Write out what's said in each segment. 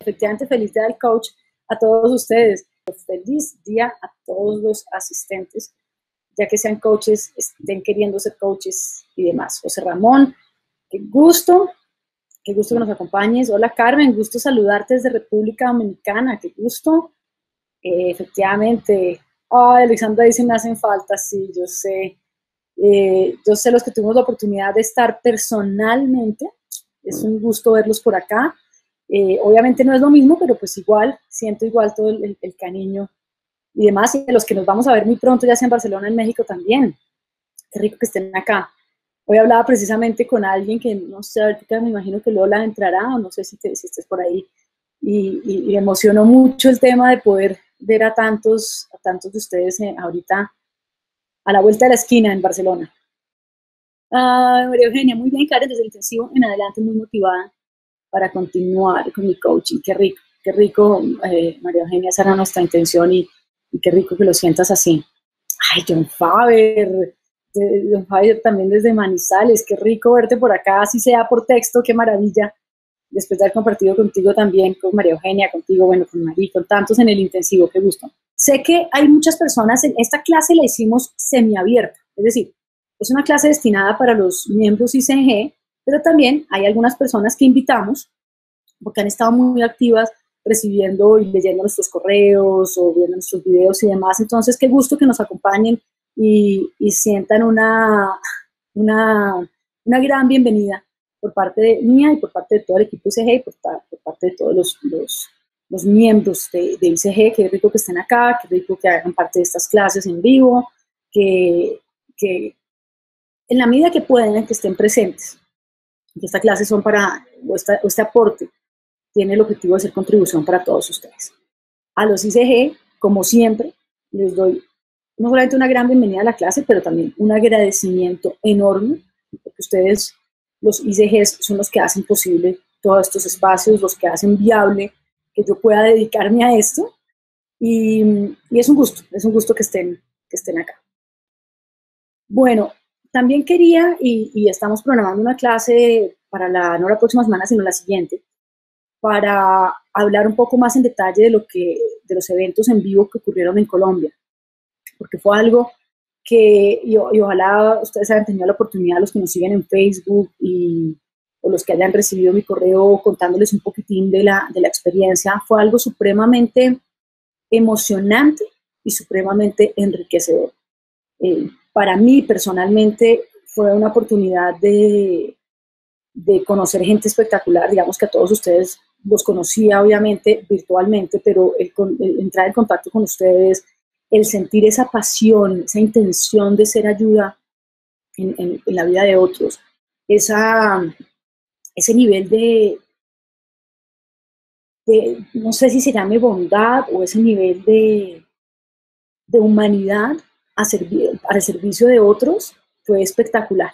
efectivamente feliz día del coach a todos ustedes. Feliz día a todos los asistentes, ya que sean coaches, estén queriendo ser coaches y demás. José Ramón, qué gusto que nos acompañes. Hola Carmen, gusto saludarte desde República Dominicana, qué gusto. Efectivamente, ay, Alexandra dice me hacen falta, sí, yo sé. Yo sé los que tuvimos la oportunidad de estar personalmente, es un gusto verlos por acá. Obviamente no es lo mismo, pero pues igual, siento igual todo el cariño y demás, y los que nos vamos a ver muy pronto, ya sea en Barcelona, en México también. Qué rico que estén acá. Hoy hablaba precisamente con alguien que, no sé, ahorita me imagino que Lola entrará, o no sé si estés por ahí, y me emocionó mucho el tema de poder ver a tantos de ustedes ahorita a la vuelta de la esquina en Barcelona. María Eugenia, muy bien, Karen, desde el intensivo en adelante, muy motivada para continuar con mi coaching. Qué rico, María Eugenia, esa era nuestra intención y qué rico que lo sientas así. Ay, John Faber también desde Manizales, qué rico verte por acá, así sea por texto, qué maravilla. Después de haber compartido contigo también, con María Eugenia, contigo, bueno, con Marí, con tantos en el intensivo, qué gusto. Sé que hay muchas personas, en esta clase la hicimos semiabierta, es decir, es una clase destinada para los miembros ICG, pero también hay algunas personas que invitamos, porque han estado muy activas recibiendo y leyendo nuestros correos o viendo nuestros videos y demás. Entonces, qué gusto que nos acompañen y sientan una gran bienvenida por parte de mía y por parte de todo el equipo ICG y por parte de todos los miembros de ICG. Qué rico que estén acá, qué rico que hagan parte de estas clases en vivo, que en la medida que puedan, que estén presentes. Que estas clases son este aporte tiene el objetivo de ser contribución para todos ustedes. A los ICG, como siempre, les doy no solamente una gran bienvenida a la clase, pero también un agradecimiento enorme, porque ustedes, los ICGs, son los que hacen posible todos estos espacios, los que hacen viable que yo pueda dedicarme a esto, y es un gusto que estén acá. Bueno, también quería, y estamos programando una clase para no la próxima semana, sino la siguiente, para hablar un poco más en detalle de los eventos en vivo que ocurrieron en Colombia, porque fue algo que, y ojalá ustedes hayan tenido la oportunidad, los que nos siguen en Facebook o los que hayan recibido mi correo contándoles un poquitín de la experiencia, fue algo supremamente emocionante y supremamente enriquecedor. Para mí personalmente fue una oportunidad de conocer gente espectacular. Digamos que a todos ustedes los conocía obviamente virtualmente, pero el entrar en contacto con ustedes, el sentir esa pasión, esa intención de ser ayuda en la vida de otros, ese nivel no sé si se llame bondad o ese nivel de humanidad al servicio de otros, fue espectacular.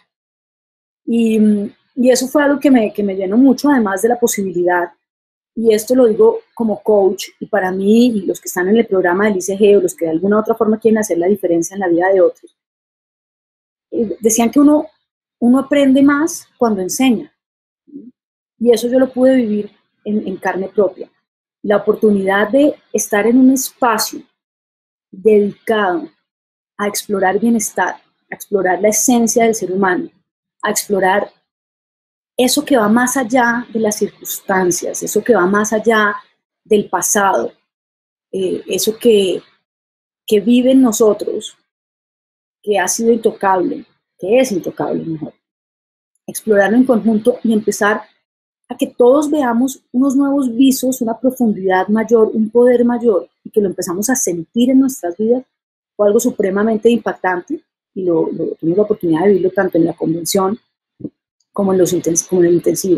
Y eso fue algo que me llenó mucho, además de la posibilidad, y esto lo digo como coach, y para mí, y los que están en el programa del ICG, o los que de alguna u otra forma quieren hacer la diferencia en la vida de otros, decían que uno aprende más cuando enseña, y eso yo lo pude vivir en carne propia. La oportunidad de estar en un espacio dedicado a explorar bienestar, a explorar la esencia del ser humano, a explorar eso que va más allá de las circunstancias, eso que va más allá del pasado, eso que vive en nosotros, que ha sido intocable, que es intocable mejor. Explorarlo en conjunto y empezar a que todos veamos unos nuevos visos, una profundidad mayor, un poder mayor, y que lo empezamos a sentir en nuestras vidas, fue algo supremamente impactante, y tuvimos la oportunidad de vivirlo tanto en la convención como en el intensivo.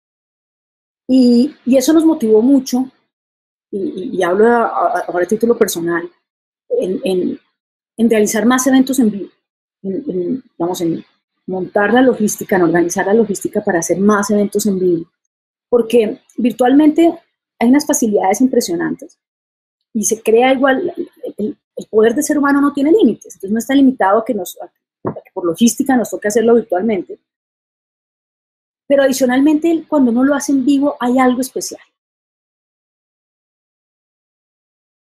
Y eso nos motivó mucho, y hablo ahora a título personal, en realizar más eventos en vivo, en montar la logística, en organizar la logística para hacer más eventos en vivo, porque virtualmente hay unas facilidades impresionantes y se crea igual, el poder del ser humano no tiene límites, entonces no está limitado a que por logística nos toque hacerlo virtualmente, pero adicionalmente cuando uno lo hace en vivo hay algo especial.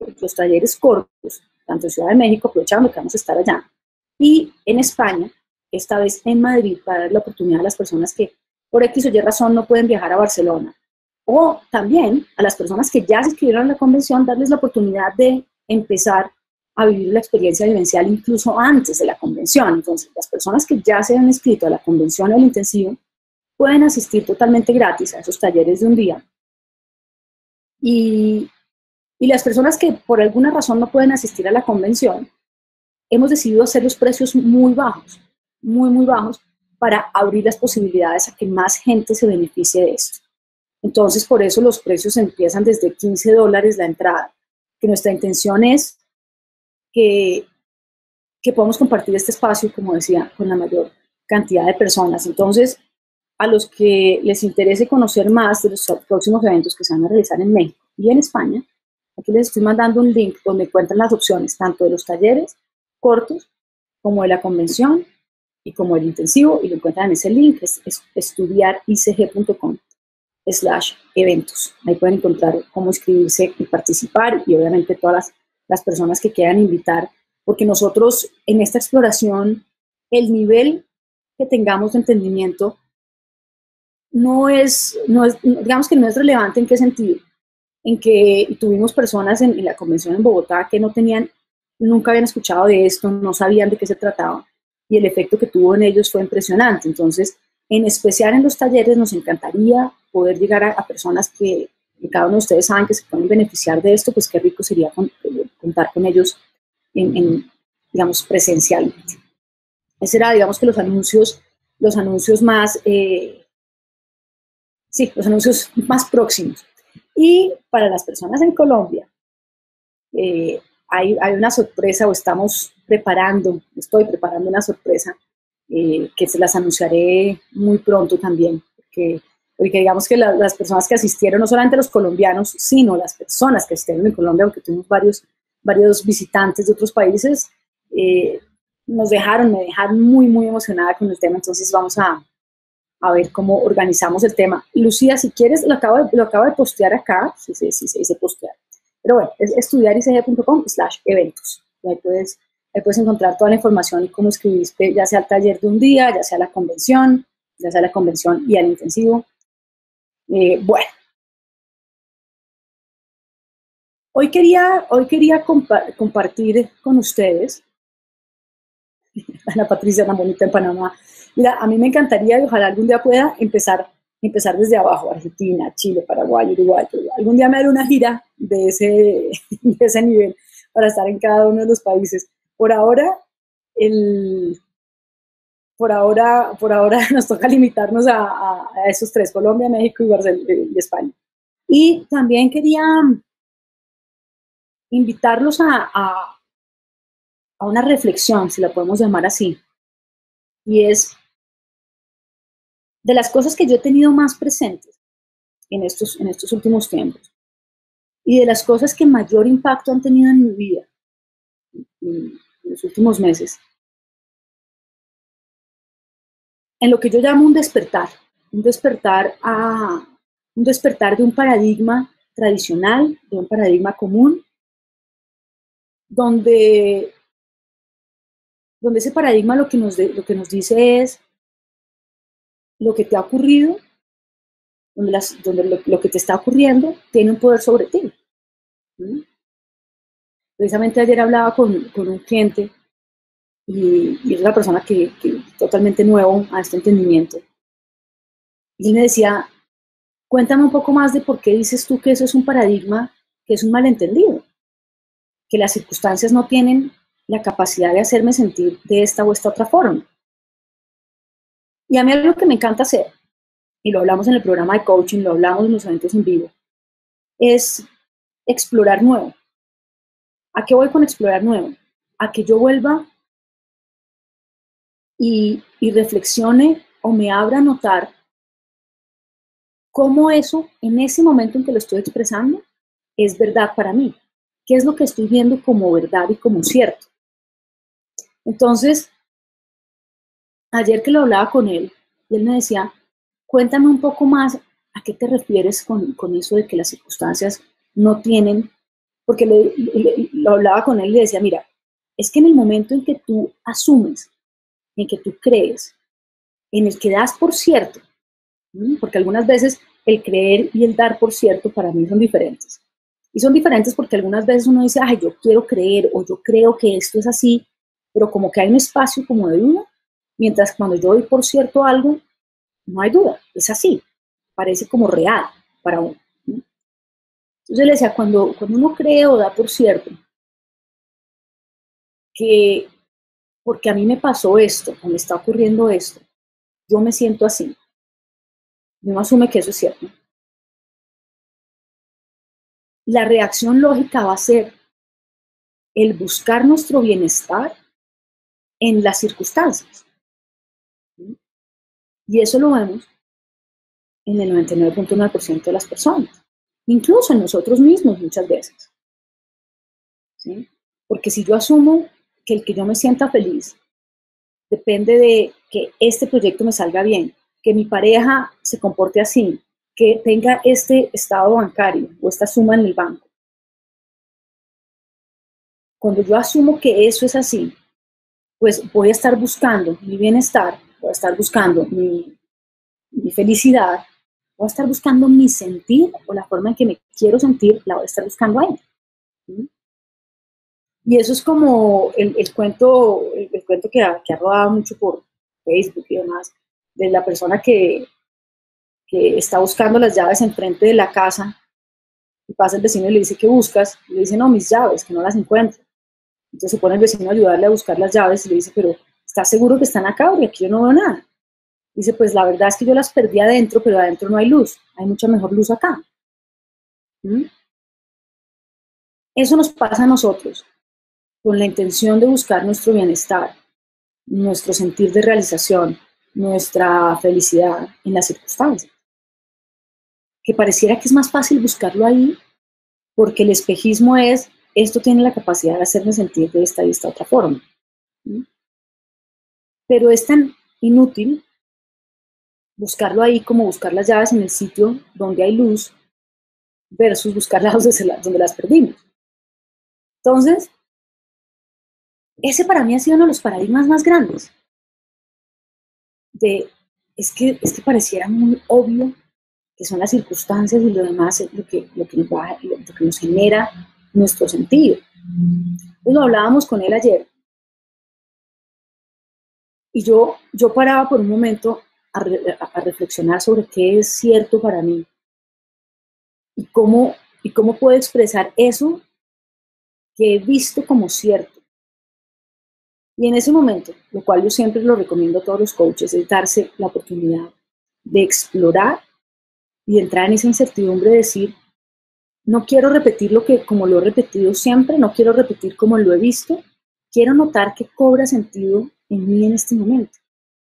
los talleres cortos, tanto en Ciudad de México, aprovechando que vamos a estar allá, y en España, esta vez en Madrid, para dar la oportunidad a las personas que por X o Y razón no pueden viajar a Barcelona, o también a las personas que ya se inscribieron a la convención, darles la oportunidad de empezar a vivir la experiencia vivencial incluso antes de la convención. Entonces, las personas que ya se han inscrito a la convención o al intensivo pueden asistir totalmente gratis a esos talleres de un día. Y las personas que por alguna razón no pueden asistir a la convención, hemos decidido hacer los precios muy bajos, muy bajos, para abrir las posibilidades a que más gente se beneficie de esto. Entonces, por eso los precios empiezan desde $15 la entrada, que nuestra intención es que podamos compartir este espacio, como decía, con la mayor cantidad de personas. Entonces, a los que les interese conocer más de los próximos eventos que se van a realizar en México y en España, aquí les estoy mandando un link donde encuentran las opciones tanto de los talleres cortos como de la convención y como el intensivo, y lo encuentran en ese link, es estudiaricg.com/eventos. Ahí pueden encontrar cómo inscribirse y participar, y obviamente todas las personas que quieran invitar, porque nosotros en esta exploración, el nivel que tengamos de entendimiento digamos que no es relevante. ¿En qué sentido? En que tuvimos personas en la convención en Bogotá que nunca habían escuchado de esto, no sabían de qué se trataba, y el efecto que tuvo en ellos fue impresionante. Entonces, en especial en los talleres, nos encantaría poder llegar a personas que cada uno de ustedes saben que se pueden beneficiar de esto, pues qué rico sería contar con ellos digamos, presencialmente. Ese era, digamos, que los anuncios más, los anuncios más próximos. Y para las personas en Colombia, hay una sorpresa, o estoy preparando una sorpresa que se las anunciaré muy pronto también, porque digamos que las personas que asistieron, no solamente los colombianos, sino las personas que asistieron en Colombia, porque tuvimos varios visitantes de otros países, me dejaron muy emocionada con el tema. Entonces vamos a ver cómo organizamos el tema. Lucía, si quieres, lo acabo de postear acá, si se dice postear. Pero bueno, es estudiaricg.com/eventos. Ahí puedes encontrar toda la información y cómo inscribirte, ya sea al taller de un día, ya sea a la convención y al intensivo. Bueno, hoy quería compartir con ustedes, Ana Patricia, tan bonita en Panamá. Mira, a mí me encantaría, y ojalá algún día pueda empezar desde abajo: Argentina, Chile, Paraguay, Uruguay. Algún día me haré una gira de ese nivel para estar en cada uno de los países. Por ahora nos toca limitarnos a esos tres: Colombia, México y España. Y también quería invitarlos a una reflexión, si la podemos llamar así, y es de las cosas que yo he tenido más presentes en estos últimos tiempos, y de las cosas que mayor impacto han tenido en mi vida en los últimos meses, en lo que yo llamo un despertar de un paradigma tradicional, de un paradigma común, donde ese paradigma lo que nos dice es: lo que te ha ocurrido, donde lo que te está ocurriendo tiene un poder sobre ti. Precisamente ayer hablaba con un cliente, y es una persona que totalmente nuevo a este entendimiento, y él me decía: cuéntame un poco más de por qué dices tú que eso es un paradigma, que es un malentendido, que las circunstancias no tienen la capacidad de hacerme sentir de esta o esta otra forma. Y a mí algo que me encanta hacer, y lo hablamos en el programa de coaching, lo hablamos en los eventos en vivo, es explorar nuevo. ¿A qué voy con explorar nuevo? A que yo vuelva y reflexione, o me abra a notar cómo eso, en ese momento en que lo estoy expresando, es verdad para mí. ¿Qué es lo que estoy viendo como verdad y como cierto? Entonces, ayer que lo hablaba con él, y él me decía: cuéntame un poco más, ¿a qué te refieres con eso de que las circunstancias no tienen porque lo hablaba con él y le decía, mira, es que en el momento en que tú asumes, en que tú crees, en el que das por cierto, porque algunas veces el creer y el dar por cierto para mí son diferentes. Y son diferentes porque algunas veces uno dice, ay, yo quiero creer o yo creo que esto es así, pero como que hay un espacio como de duda, mientras cuando yo doy por cierto algo, no hay duda, es así, parece como real para uno. Entonces le decía, cuando uno cree o da por cierto que porque a mí me pasó esto, o me está ocurriendo esto, yo me siento así, y uno asume que eso es cierto, la reacción lógica va a ser el buscar nuestro bienestar en las circunstancias. Y eso lo vemos en el 99.9% de las personas, incluso en nosotros mismos muchas veces. ¿Sí? Porque si yo asumo que el que yo me sienta feliz depende de que este proyecto me salga bien, que mi pareja se comporte así, que tenga este estado bancario o esta suma en el banco. Cuando yo asumo que eso es así, pues voy a estar buscando mi bienestar, voy a estar buscando mi felicidad, voy a estar buscando mi sentir o la forma en que me quiero sentir, la voy a estar buscando ahí. ¿Sí? Y eso es como el cuento, el cuento que ha rodado mucho por Facebook y demás, de la persona que está buscando las llaves enfrente de la casa y pasa el vecino y le dice, ¿qué buscas? Y le dice, no, mis llaves, que no las encuentro. Entonces se pone el vecino a ayudarle a buscar las llaves y le dice, pero ¿estás seguro que están acá? Porque aquí yo no veo nada. Dice, pues la verdad es que yo las perdí adentro, pero adentro no hay luz, hay mucha mejor luz acá. ¿Mm? Eso nos pasa a nosotros, con la intención de buscar nuestro bienestar, nuestro sentir de realización, nuestra felicidad en las circunstancias. Que pareciera que es más fácil buscarlo ahí, porque el espejismo es, esto tiene la capacidad de hacerme sentir de esta y esta otra forma. ¿Mm? Pero es tan inútil buscarlo ahí como buscar las llaves en el sitio donde hay luz versus buscarlas donde las perdimos. Entonces, ese para mí ha sido uno de los paradigmas más grandes. Es que pareciera muy obvio que son las circunstancias y lo demás es lo que nos genera nuestro sentido. Pues lo hablábamos con él ayer y yo paraba por un momento a reflexionar sobre qué es cierto para mí y cómo puedo expresar eso que he visto como cierto. Y en ese momento, lo cual yo siempre lo recomiendo a todos los coaches, es darse la oportunidad de explorar y entrar en esa incertidumbre de decir, no quiero repetir lo que como lo he repetido siempre, no quiero repetir como lo he visto, quiero notar que cobra sentido en mí en este momento.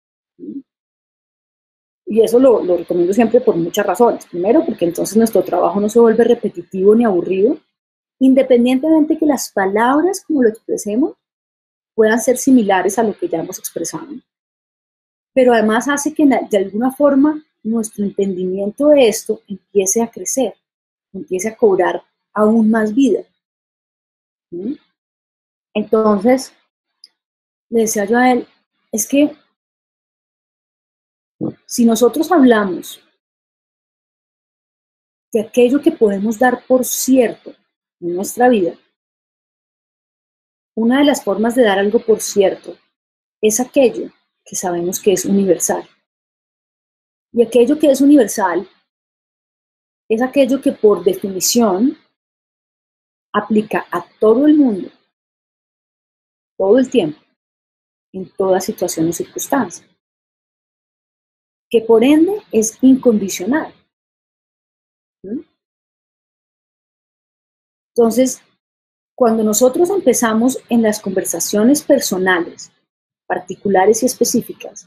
Y eso lo recomiendo siempre por muchas razones. Primero, porque entonces nuestro trabajo no se vuelve repetitivo ni aburrido, independientemente que las palabras, como lo expresemos, puedan ser similares a lo que ya hemos expresado. Pero además hace que de alguna forma nuestro entendimiento de esto empiece a crecer, empiece a cobrar aún más vida. ¿Sí? Entonces, le decía yo a él, es que si nosotros hablamos de aquello que podemos dar por cierto en nuestra vida, una de las formas de dar algo por cierto es aquello que sabemos que es universal. Y aquello que es universal es aquello que por definición aplica a todo el mundo, todo el tiempo, en toda situación o circunstancia, que por ende es incondicional. ¿Sí? Entonces, cuando nosotros empezamos en las conversaciones personales, particulares y específicas,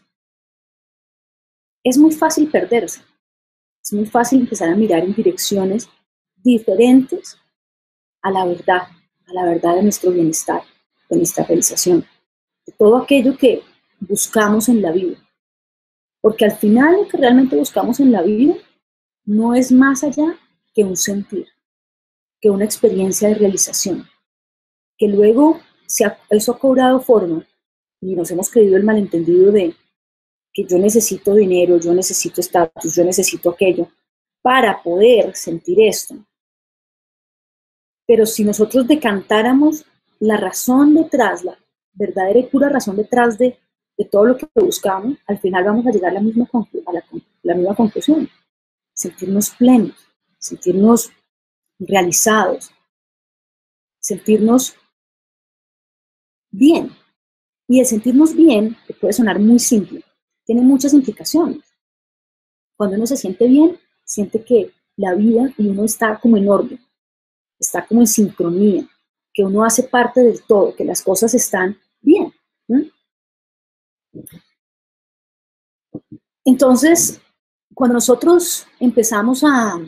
es muy fácil perderse. Es muy fácil empezar a mirar en direcciones diferentes a la verdad de nuestro bienestar, de nuestra realización, de todo aquello que buscamos en la vida. Porque al final lo que realmente buscamos en la vida no es más allá que un sentir, que una experiencia de realización, que luego eso ha cobrado forma y nos hemos creído el malentendido de que yo necesito dinero, yo necesito estatus, yo necesito aquello para poder sentir esto. Pero si nosotros decantáramos la razón detrás, la verdadera y pura razón detrás de todo lo que buscamos, al final vamos a llegar a la misma conclusión. Sentirnos plenos, sentirnos realizados, sentirnos bien. Y el sentirnos bien, que puede sonar muy simple, tiene muchas implicaciones. Cuando uno se siente bien, siente que la vida y uno está como en orden, está como en sincronía, que uno hace parte del todo, que las cosas están bien. Entonces, cuando nosotros empezamos a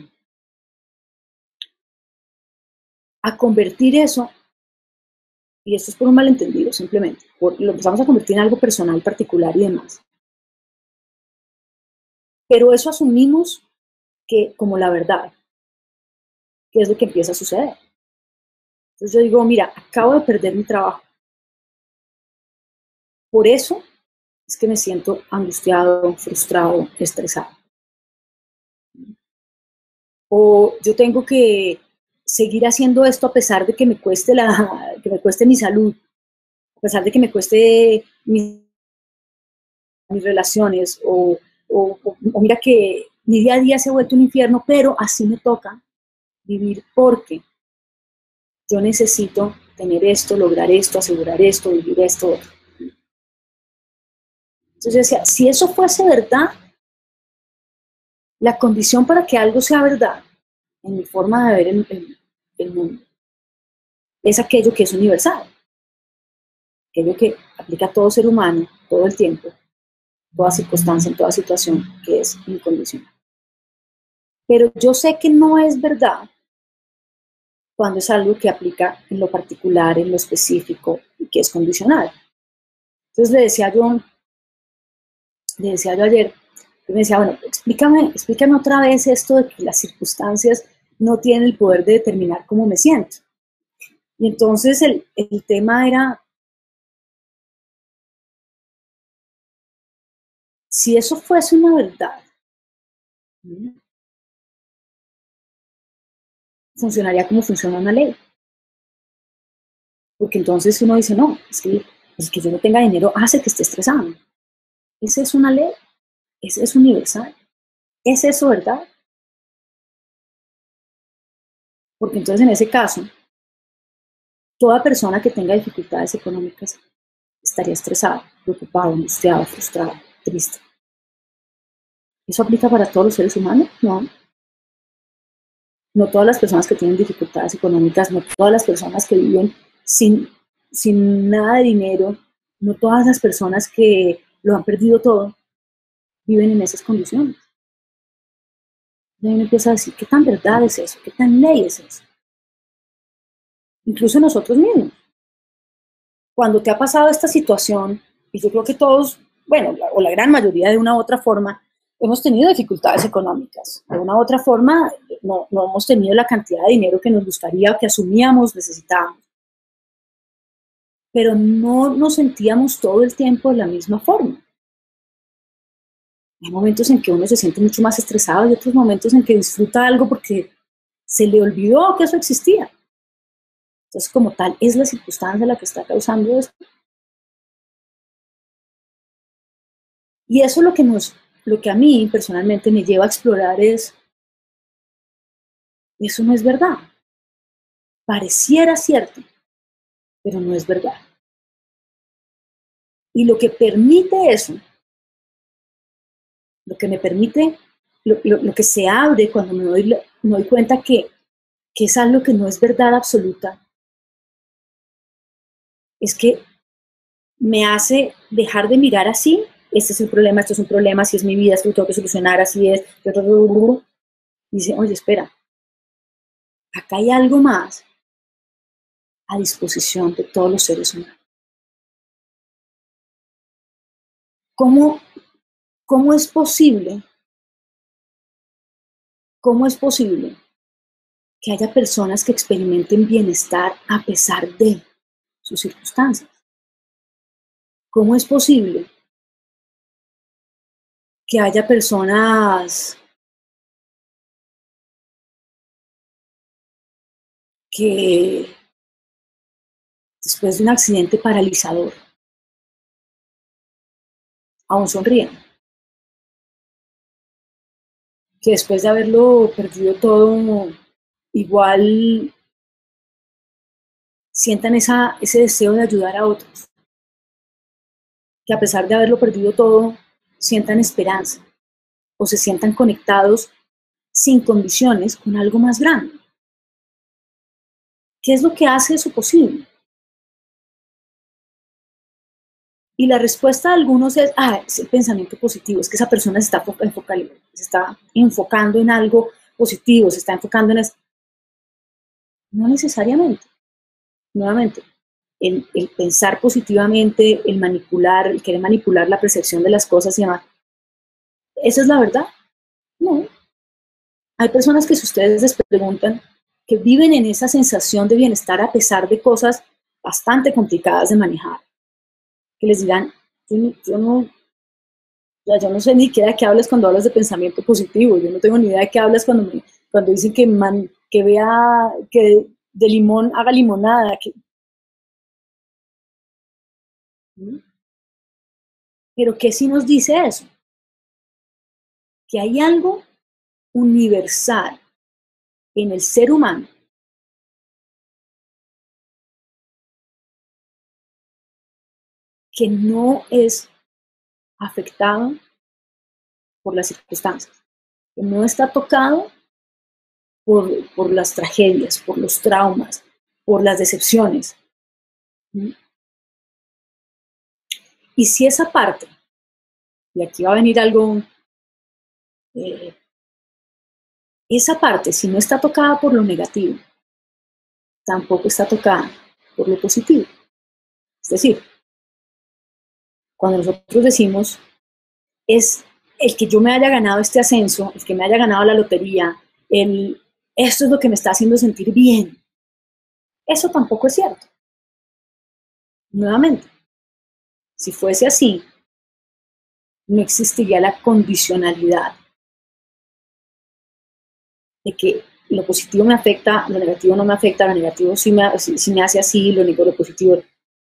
convertir eso, y esto es por un malentendido simplemente, lo empezamos a convertir en algo personal, particular y demás. Pero eso asumimos que como la verdad, que es lo que empieza a suceder. Entonces yo digo, mira, acabo de perder mi trabajo. Por eso es que me siento angustiado, frustrado, estresado. O yo tengo que seguir haciendo esto a pesar de que me cueste mi salud, a pesar de que me cueste mis relaciones, o mira que mi día a día se ha vuelto un infierno, pero así me toca vivir porque yo necesito tener esto, lograr esto, asegurar esto, vivir esto, otro. Entonces yo decía, si eso fuese verdad, la condición para que algo sea verdad, en mi forma de ver el mundo, es aquello que es universal, aquello que aplica a todo ser humano, todo el tiempo, toda circunstancia, en toda situación, que es incondicional. Pero yo sé que no es verdad cuando es algo que aplica en lo particular, en lo específico, y que es condicional. Entonces le decía yo ayer, yo me decía, bueno, explícame otra vez esto de que las circunstancias no tienen el poder de determinar cómo me siento. Y entonces el tema era, si eso fuese una verdad, funcionaría como funciona una ley. Porque entonces uno dice, no, es que yo no tenga dinero hace que esté estresado. Esa es una ley, esa es universal. ¿Es eso verdad? Porque entonces en ese caso, toda persona que tenga dificultades económicas estaría estresada, preocupada, angustiada, frustrada, triste. ¿Eso aplica para todos los seres humanos? No. No todas las personas que tienen dificultades económicas, no todas las personas que viven sin nada de dinero, no todas las personas que lo han perdido todo, viven en esas condiciones. Y uno empieza a decir, ¿qué tan verdad es eso? ¿Qué tan ley es eso? Incluso nosotros mismos. Cuando te ha pasado esta situación, y yo creo que todos, bueno, o la gran mayoría de una u otra forma, hemos tenido dificultades económicas. De una u otra forma, no hemos tenido la cantidad de dinero que nos gustaría o que asumíamos necesitábamos. Pero no nos sentíamos todo el tiempo de la misma forma. Hay momentos en que uno se siente mucho más estresado y otros momentos en que disfruta algo porque se le olvidó que eso existía. Entonces, como tal, es la circunstancia la que está causando esto. Y eso lo que a mí personalmente me lleva a explorar es, eso no es verdad. Pareciera cierto, pero no es verdad. Y lo que permite eso, lo que me permite, lo que se abre cuando me doy cuenta que es algo que no es verdad absoluta, es que me hace dejar de mirar así, este es el problema, esto es un problema, así es mi vida, esto lo tengo que solucionar, así es, y dice, oye, espera, acá hay algo más a disposición de todos los seres humanos. ¿Cómo es posible que haya personas que experimenten bienestar a pesar de sus circunstancias. ¿Cómo es posible que haya personas que después de un accidente paralizador aún sonríen? Que después de haberlo perdido todo, igual sientan ese deseo de ayudar a otros. Que a pesar de haberlo perdido todo, sientan esperanza o se sientan conectados sin condiciones con algo más grande. ¿Qué es lo que hace eso posible? Y la respuesta de algunos es el pensamiento positivo, es que esa persona se está enfocando en algo positivo, se está enfocando en eso. No necesariamente. Nuevamente, el pensar positivamente, el querer manipular la percepción de las cosas y demás, ¿esa es la verdad? No. Hay personas que si ustedes les preguntan, que viven en esa sensación de bienestar a pesar de cosas bastante complicadas de manejar, que les dirán, yo no sé ni qué de qué hablas cuando hablas de pensamiento positivo, yo no tengo ni idea de qué hablas cuando dicen que vea, que de limón haga limonada. Pero ¿qué sí nos dice eso? Que hay algo universal en el ser humano que no es afectado por las circunstancias, que no está tocado por las tragedias, por los traumas, por las decepciones. Y si esa parte, y aquí va a venir algo, eh, esa parte, si no está tocada por lo negativo, tampoco está tocada por lo positivo. Es decir, cuando nosotros decimos, es el que yo me haya ganado este ascenso, el que me haya ganado la lotería, esto es lo que me está haciendo sentir bien. Eso tampoco es cierto. Nuevamente, si fuese así, no existiría la condicionalidad de que lo positivo me afecta, lo negativo no me afecta, lo negativo sí me hace así, lo positivo.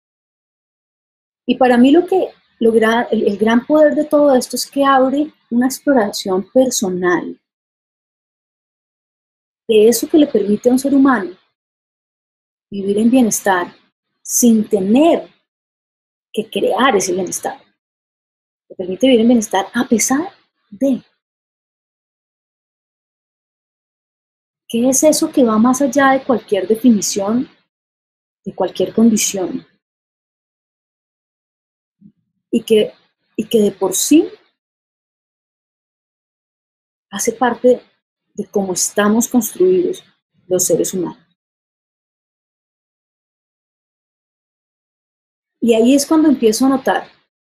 Y para mí el gran poder de todo esto es que abre una exploración personal de eso que le permite a un ser humano vivir en bienestar sin tener que crear ese bienestar. Le permite vivir en bienestar a pesar de. ¿Qué es eso que va más allá de cualquier definición, de cualquier condición? Y que, y que de por sí hace parte de cómo estamos construidos los seres humanos. Y ahí es cuando empiezo a notar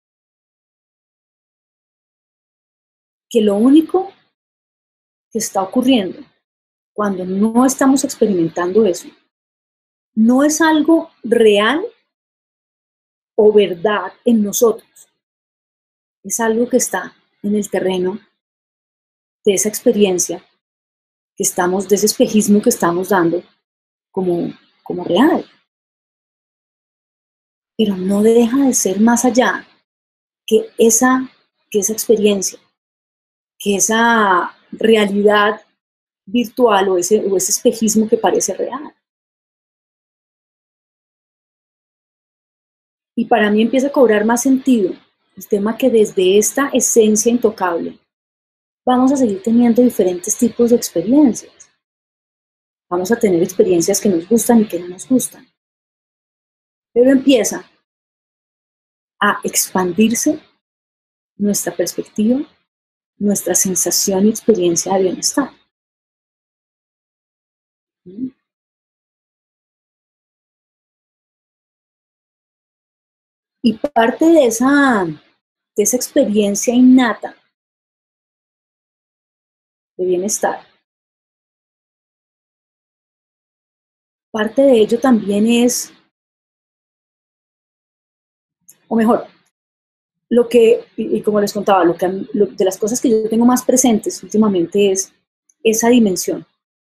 que lo único que está ocurriendo cuando no estamos experimentando eso no es algo real o verdad en nosotros, es algo que está en el terreno de esa experiencia de ese espejismo que estamos dando como real. Pero no deja de ser más allá que que esa experiencia, que esa realidad virtual o ese espejismo que parece real. Y para mí empieza a cobrar más sentido el tema que desde esta esencia intocable vamos a seguir teniendo diferentes tipos de experiencias. Vamos a tener experiencias que nos gustan y que no nos gustan. Pero empieza a expandirse nuestra perspectiva, nuestra sensación y experiencia de bienestar. Y parte de esa experiencia innata de bienestar parte de ello también es, o mejor, lo que, y como les contaba, de las cosas que yo tengo más presentes últimamente es esa dimensión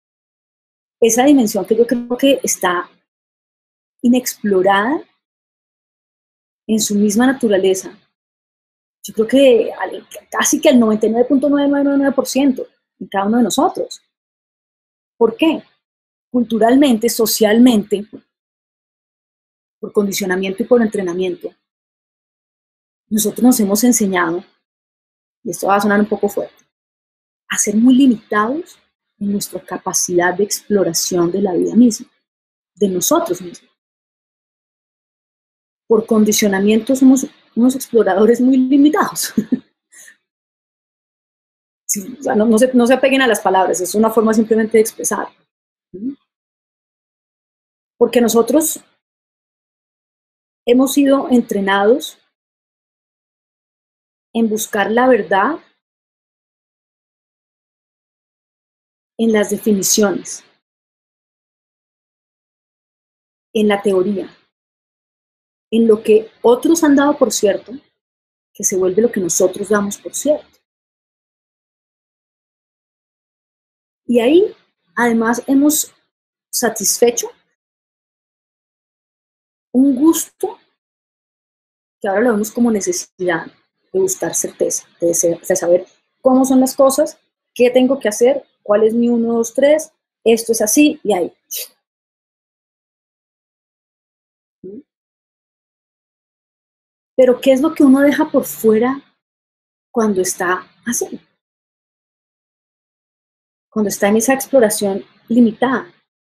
que yo creo que está inexplorada en su misma naturaleza. Yo creo que casi que el 99.9999% en cada uno de nosotros. ¿Por qué? Culturalmente, socialmente, por condicionamiento y por entrenamiento, nosotros nos hemos enseñado, y esto va a sonar un poco fuerte, a ser muy limitados en nuestra capacidad de exploración de la vida misma, de nosotros mismos. Por condicionamiento somos unos exploradores muy limitados. Sí, o sea, no se apeguen a las palabras, es una forma simplemente de expresar. Porque nosotros hemos sido entrenados en buscar la verdad en las definiciones, en la teoría, en lo que otros han dado por cierto, que se vuelve lo que nosotros damos por cierto. Y ahí, además, hemos satisfecho un gusto que ahora lo vemos como necesidad de buscar certeza, de saber cómo son las cosas, qué tengo que hacer, cuál es mi 1, 2, 3, esto es así y ahí. Pero ¿qué es lo que uno deja por fuera cuando está así? Cuando está en esa exploración limitada,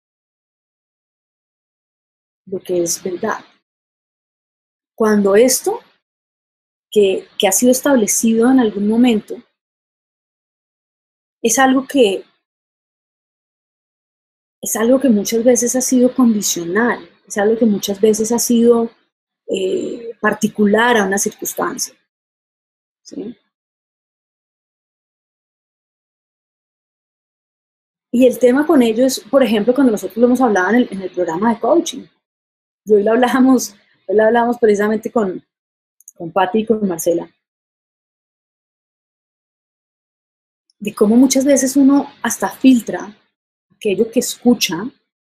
lo que es verdad. Cuando esto que ha sido establecido en algún momento es algo que muchas veces ha sido condicional, es algo que muchas veces ha sido particular a una circunstancia. ¿Sí? Y el tema con ello es, por ejemplo, cuando nosotros lo hemos hablado en el programa de coaching. Y hoy lo hablamos precisamente con Patti y con Marcela, de cómo muchas veces uno hasta filtra aquello que escucha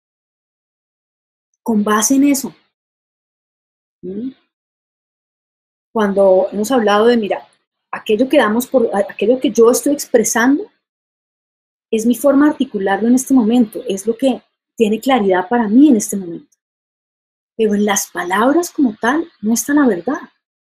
con base en eso. ¿Mm? Cuando hemos hablado de, mira, aquello que yo estoy expresando es mi forma de articularlo en este momento, es lo que tiene claridad para mí en este momento. Pero en las palabras como tal no está la verdad.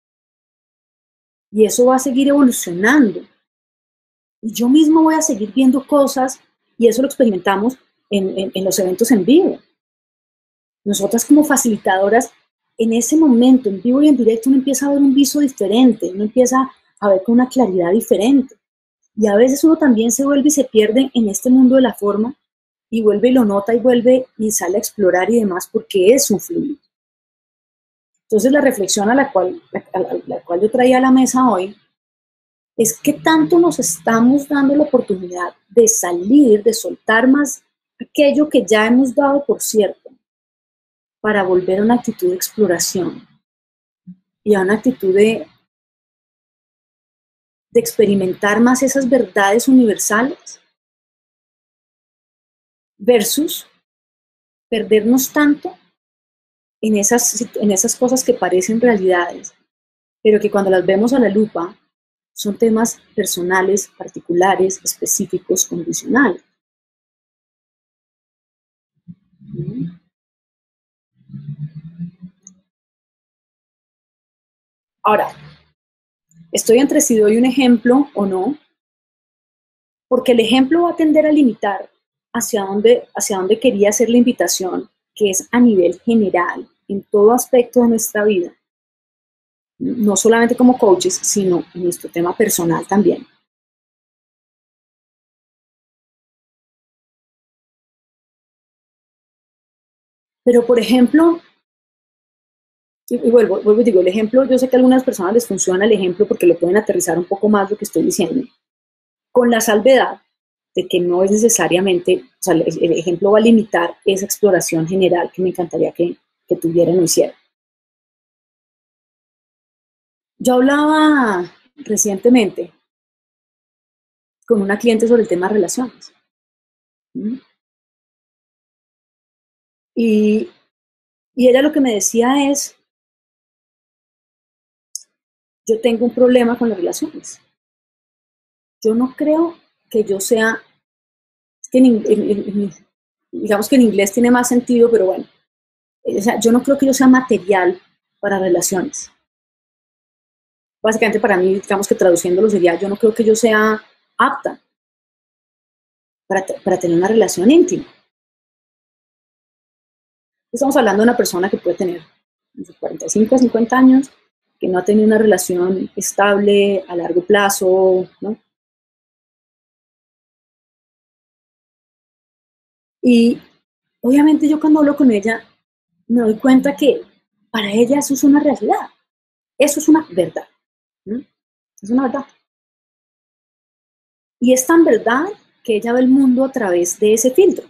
Y eso va a seguir evolucionando. Y yo mismo voy a seguir viendo cosas, y eso lo experimentamos en los eventos en vivo. Nosotras como facilitadoras, en ese momento, en vivo y en directo, uno empieza a ver un viso diferente, uno empieza a ver con una claridad diferente. Y a veces uno también se vuelve y se pierde en este mundo de la forma, y vuelve y lo nota y vuelve y sale a explorar y demás, porque es un fluido. Entonces la reflexión a la cual yo traía a la mesa hoy es que tanto nos estamos dando la oportunidad de salir, de soltar más aquello que ya hemos dado por cierto, para volver a una actitud de exploración y a una actitud de experimentar más esas verdades universales versus perdernos tanto en esas cosas que parecen realidades, pero que cuando las vemos a la lupa son temas personales, particulares, específicos, condicionales. Ahora, estoy entre si doy un ejemplo o no, porque el ejemplo va a tender a limitar hacia dónde quería hacer la invitación, que es a nivel general, en todo aspecto de nuestra vida, no solamente como coaches, sino en nuestro tema personal también. Pero, por ejemplo, y vuelvo y digo, el ejemplo, yo sé que a algunas personas les funciona el ejemplo porque lo pueden aterrizar un poco más lo que estoy diciendo, con la salvedad de que no es necesariamente, o sea, el ejemplo va a limitar esa exploración general que me encantaría que tuvieran o hicieran. Yo hablaba recientemente con una cliente sobre el tema de relaciones. ¿Mm? Y, y ella lo que me decía es, yo tengo un problema con las relaciones. Yo no creo que yo sea, es que digamos que en inglés tiene más sentido, pero bueno, o sea, yo no creo que yo sea material para relaciones. Básicamente para mí, digamos que traduciéndolo sería, yo no creo que yo sea apta para tener una relación íntima. Estamos hablando de una persona que puede tener 45 a 50 años, que no ha tenido una relación estable a largo plazo, ¿no? Y obviamente yo cuando hablo con ella me doy cuenta que para ella eso es una realidad, eso es una verdad, ¿no? Es una verdad. Y es tan verdad que ella ve el mundo a través de ese filtro.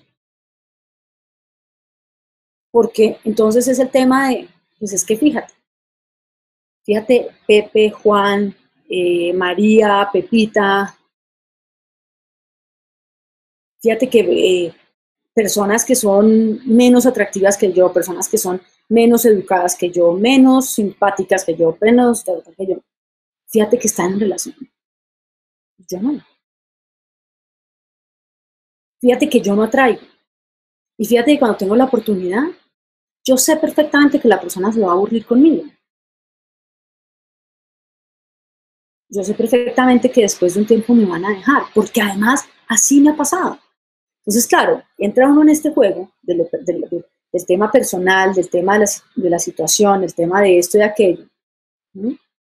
Porque entonces es el tema de, pues es que fíjate, Pepe, Juan, María, Pepita, fíjate que personas que son menos atractivas que yo, personas que son menos educadas que yo, menos simpáticas que yo, menos que yo, fíjate que están en relación. Yo no. Fíjate que yo no atraigo. Y fíjate que cuando tengo la oportunidad, yo sé perfectamente que la persona se va a aburrir conmigo. Yo sé perfectamente que después de un tiempo me van a dejar, porque además así me ha pasado. Entonces, claro, entra uno en este juego del tema personal, del tema de la situación, del tema de esto y de aquello. ¿Sí?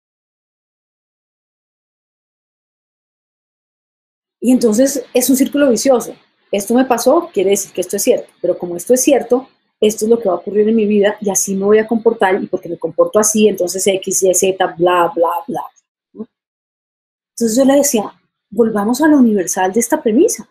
Y entonces es un círculo vicioso. Esto me pasó, quiere decir que esto es cierto, pero como esto es cierto, esto es lo que va a ocurrir en mi vida y así me voy a comportar y porque me comporto así, entonces X, Y, Z, bla, bla, bla. ¿No? Entonces yo le decía, volvamos a lo universal de esta premisa.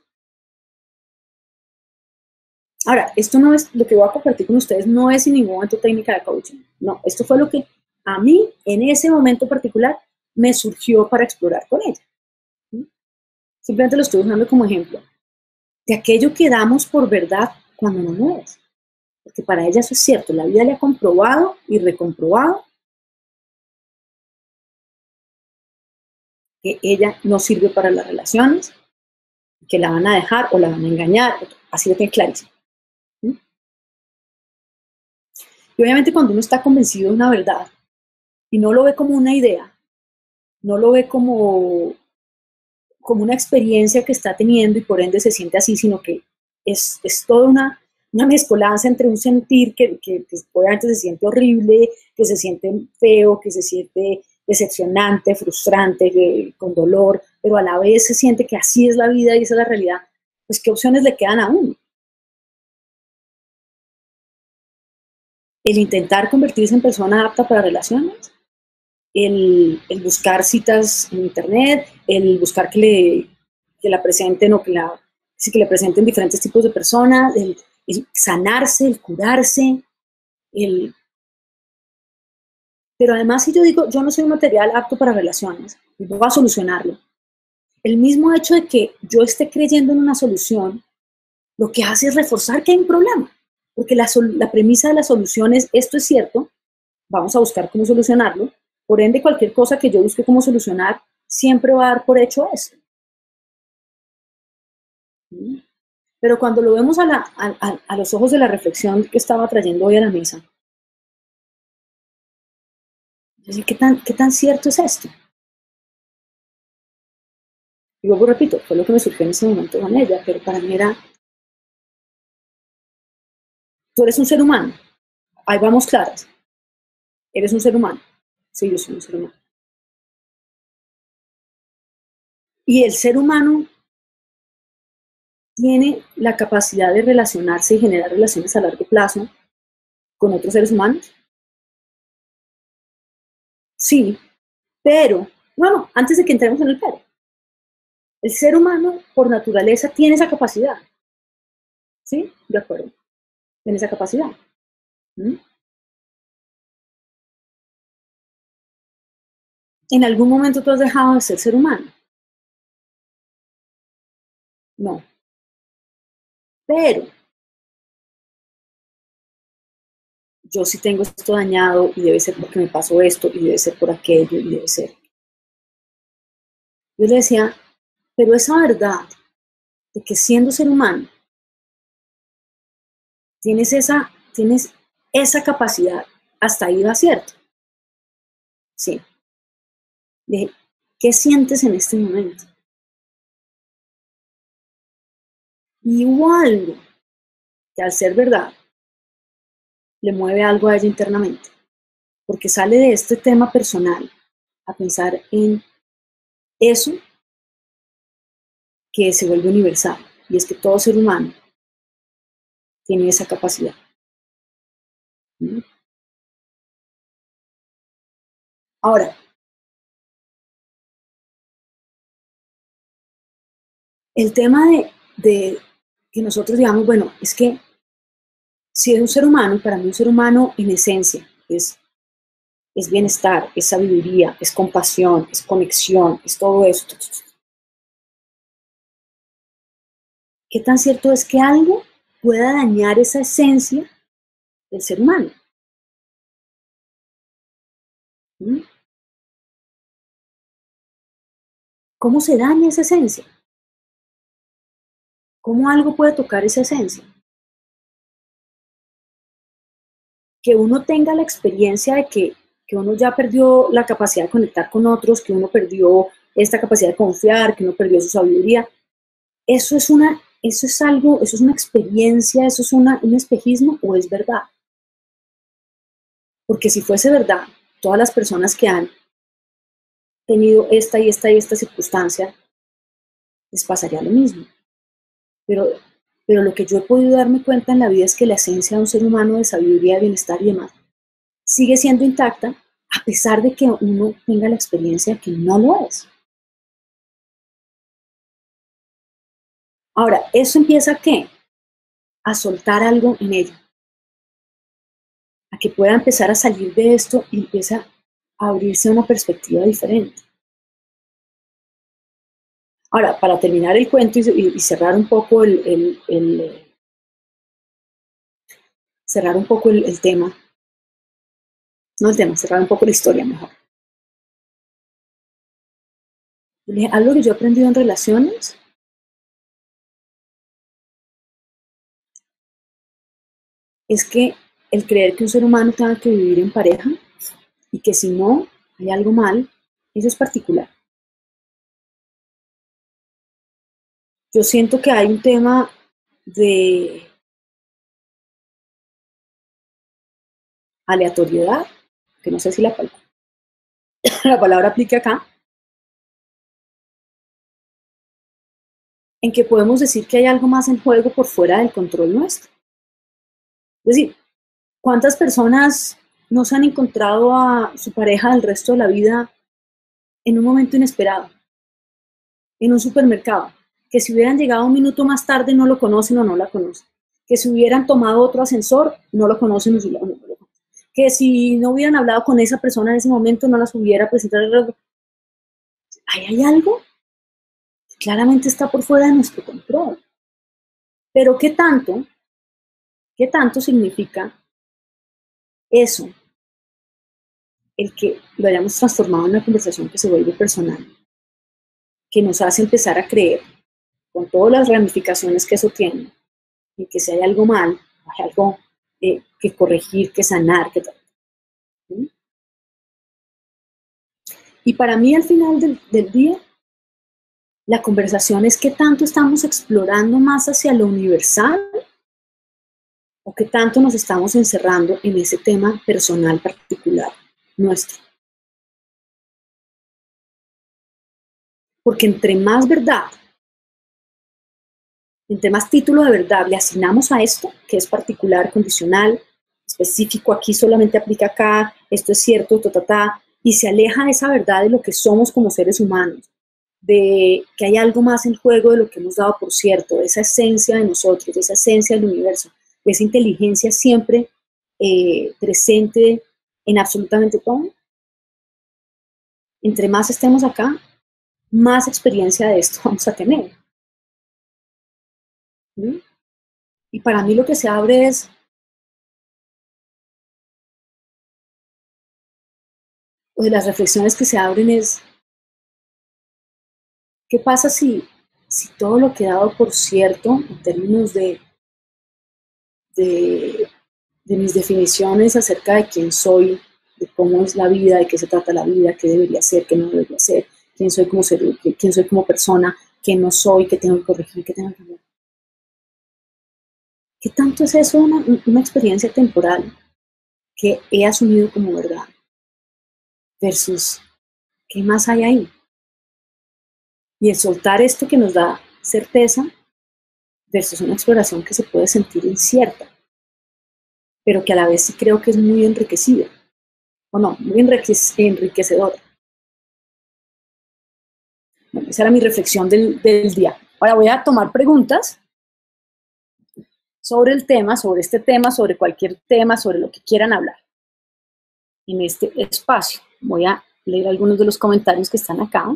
Ahora, esto no es, lo que voy a compartir con ustedes no es en ningún momento técnica de coaching. No, esto fue lo que a mí en ese momento particular me surgió para explorar con ella. ¿Sí? Simplemente lo estoy usando como ejemplo de aquello que damos por verdad cuando no lo es. Porque para ella eso es cierto, la vida le ha comprobado y recomprobado que ella no sirve para las relaciones, que la van a dejar o la van a engañar, así lo tiene clarísimo. ¿Sí? Y obviamente cuando uno está convencido de una verdad y no lo ve como una idea, no lo ve como una experiencia que está teniendo y por ende se siente así, sino que es toda una mezcolanza entre un sentir que obviamente se siente horrible, que se siente feo, que se siente decepcionante, frustrante, con dolor, pero a la vez se siente que así es la vida y esa es la realidad, pues ¿qué opciones le quedan a uno? El intentar convertirse en persona apta para relaciones, el buscar citas en internet, el buscar que la presenten o que le presenten diferentes tipos de personas, el sanarse, el curarse, pero además si yo digo, yo no soy un material apto para relaciones, y voy a solucionarlo, el mismo hecho de que yo esté creyendo en una solución, lo que hace es reforzar que hay un problema, porque la premisa de la solución es, esto es cierto, vamos a buscar cómo solucionarlo, por ende cualquier cosa que yo busque cómo solucionar, siempre va a dar por hecho esto. ¿Sí? Pero cuando lo vemos a los ojos de la reflexión que estaba trayendo hoy a la mesa, ¿qué tan cierto es esto? Y luego repito, fue lo que me surgió en ese momento con ella, pero para mí era, tú eres un ser humano, ahí vamos claras, eres un ser humano, sí, yo soy un ser humano. Y el ser humano tiene la capacidad de relacionarse y generar relaciones a largo plazo con otros seres humanos, sí, pero, bueno, antes de que entremos en el pero, El ser humano, por naturaleza, tiene esa capacidad. ¿Sí? De acuerdo. Tiene esa capacidad. ¿Mm? ¿En algún momento tú has dejado de ser humano? No. Pero yo sí tengo esto dañado y debe ser porque me pasó esto y debe ser por aquello y debe ser. Yo le decía, pero esa verdad de que siendo ser humano tienes esa capacidad, hasta ahí va cierto. Sí. De, ¿qué sientes en este momento? Y hubo algo que al ser verdad le mueve algo a ella internamente, porque sale de este tema personal a pensar en eso que se vuelve universal, y es que todo ser humano tiene esa capacidad. ¿Mm? Ahora, el tema de que nosotros digamos, bueno, es que si es un ser humano, para mí un ser humano en esencia es bienestar, es sabiduría, es compasión, es conexión, es todo esto. ¿Qué tan cierto es que algo pueda dañar esa esencia del ser humano? ¿Mm? ¿Cómo se daña esa esencia? ¿Cómo algo puede tocar esa esencia? Que uno tenga la experiencia de que uno ya perdió la capacidad de conectar con otros, que uno perdió esta capacidad de confiar, que uno perdió su sabiduría, eso es algo, eso es una experiencia, eso es un espejismo o es verdad. Porque si fuese verdad, todas las personas que han tenido esta y esta y esta circunstancia, les pasaría lo mismo. Pero, pero lo que yo he podido darme cuenta en la vida es que la esencia de un ser humano de sabiduría, de bienestar y demás sigue siendo intacta a pesar de que uno tenga la experiencia que no lo es. Ahora, ¿eso empieza a qué? A soltar algo en ella, a que pueda empezar a salir de esto y empieza a abrirse a una perspectiva diferente. Ahora, para terminar el cuento y cerrar un poco cerrar un poco el tema, no el tema, cerrar un poco la historia mejor. Algo que yo he aprendido en relaciones es que el creer que un ser humano tenga que vivir en pareja y que si no hay algo mal, eso es particular. Yo siento que hay un tema de aleatoriedad, que no sé si la palabra aplica acá, en que podemos decir que hay algo más en juego por fuera del control nuestro. Es decir, ¿cuántas personas no se han encontrado a su pareja del resto de la vida en un momento inesperado, en un supermercado? Que si hubieran llegado un minuto más tarde no lo conocen o no la conocen. Que si hubieran tomado otro ascensor, no lo conocen o no lo conocen. Que si no hubieran hablado con esa persona en ese momento, no las hubiera presentado. Ahí hay algo que claramente está por fuera de nuestro control. Pero qué tanto significa eso, el que lo hayamos transformado en una conversación que se vuelve personal, que nos hace empezar a creer, con todas las ramificaciones que eso tiene, en que si hay algo mal, hay algo que corregir, que sanar, que tal. ¿Sí? Y para mí al final del día, la conversación es qué tanto estamos explorando más hacia lo universal o qué tanto nos estamos encerrando en ese tema personal particular nuestro. Porque entre más verdad, entre más título de verdad le asignamos a esto, que es particular, condicional, específico, aquí solamente aplica acá, esto es cierto, y se aleja esa verdad de lo que somos como seres humanos, de que hay algo más en juego de lo que hemos dado por cierto, de esa esencia de nosotros, de esa esencia del universo, de esa inteligencia siempre presente en absolutamente todo. Entre más estemos acá, más experiencia de esto vamos a tener. ¿Sí? Y para mí lo que se abre es, o de las reflexiones que se abren es, ¿qué pasa si todo lo que he dado por cierto en términos de, de mis definiciones acerca de quién soy, de cómo es la vida, de qué se trata la vida, qué debería ser, qué no debería ser, quién soy como ser, quién soy como persona, qué no soy, qué tengo que corregir, qué tengo que cambiar? ¿Qué tanto es eso una experiencia temporal que he asumido como verdad versus qué más hay ahí? Y el soltar esto que nos da certeza versus una exploración que se puede sentir incierta, pero que a la vez sí creo que es muy enriquecida, o no, muy enriquecedora. Bueno, esa era mi reflexión del día. Ahora voy a tomar preguntas sobre el tema, sobre este tema, sobre cualquier tema, sobre lo que quieran hablar en este espacio. Voy a leer algunos de los comentarios que están acá.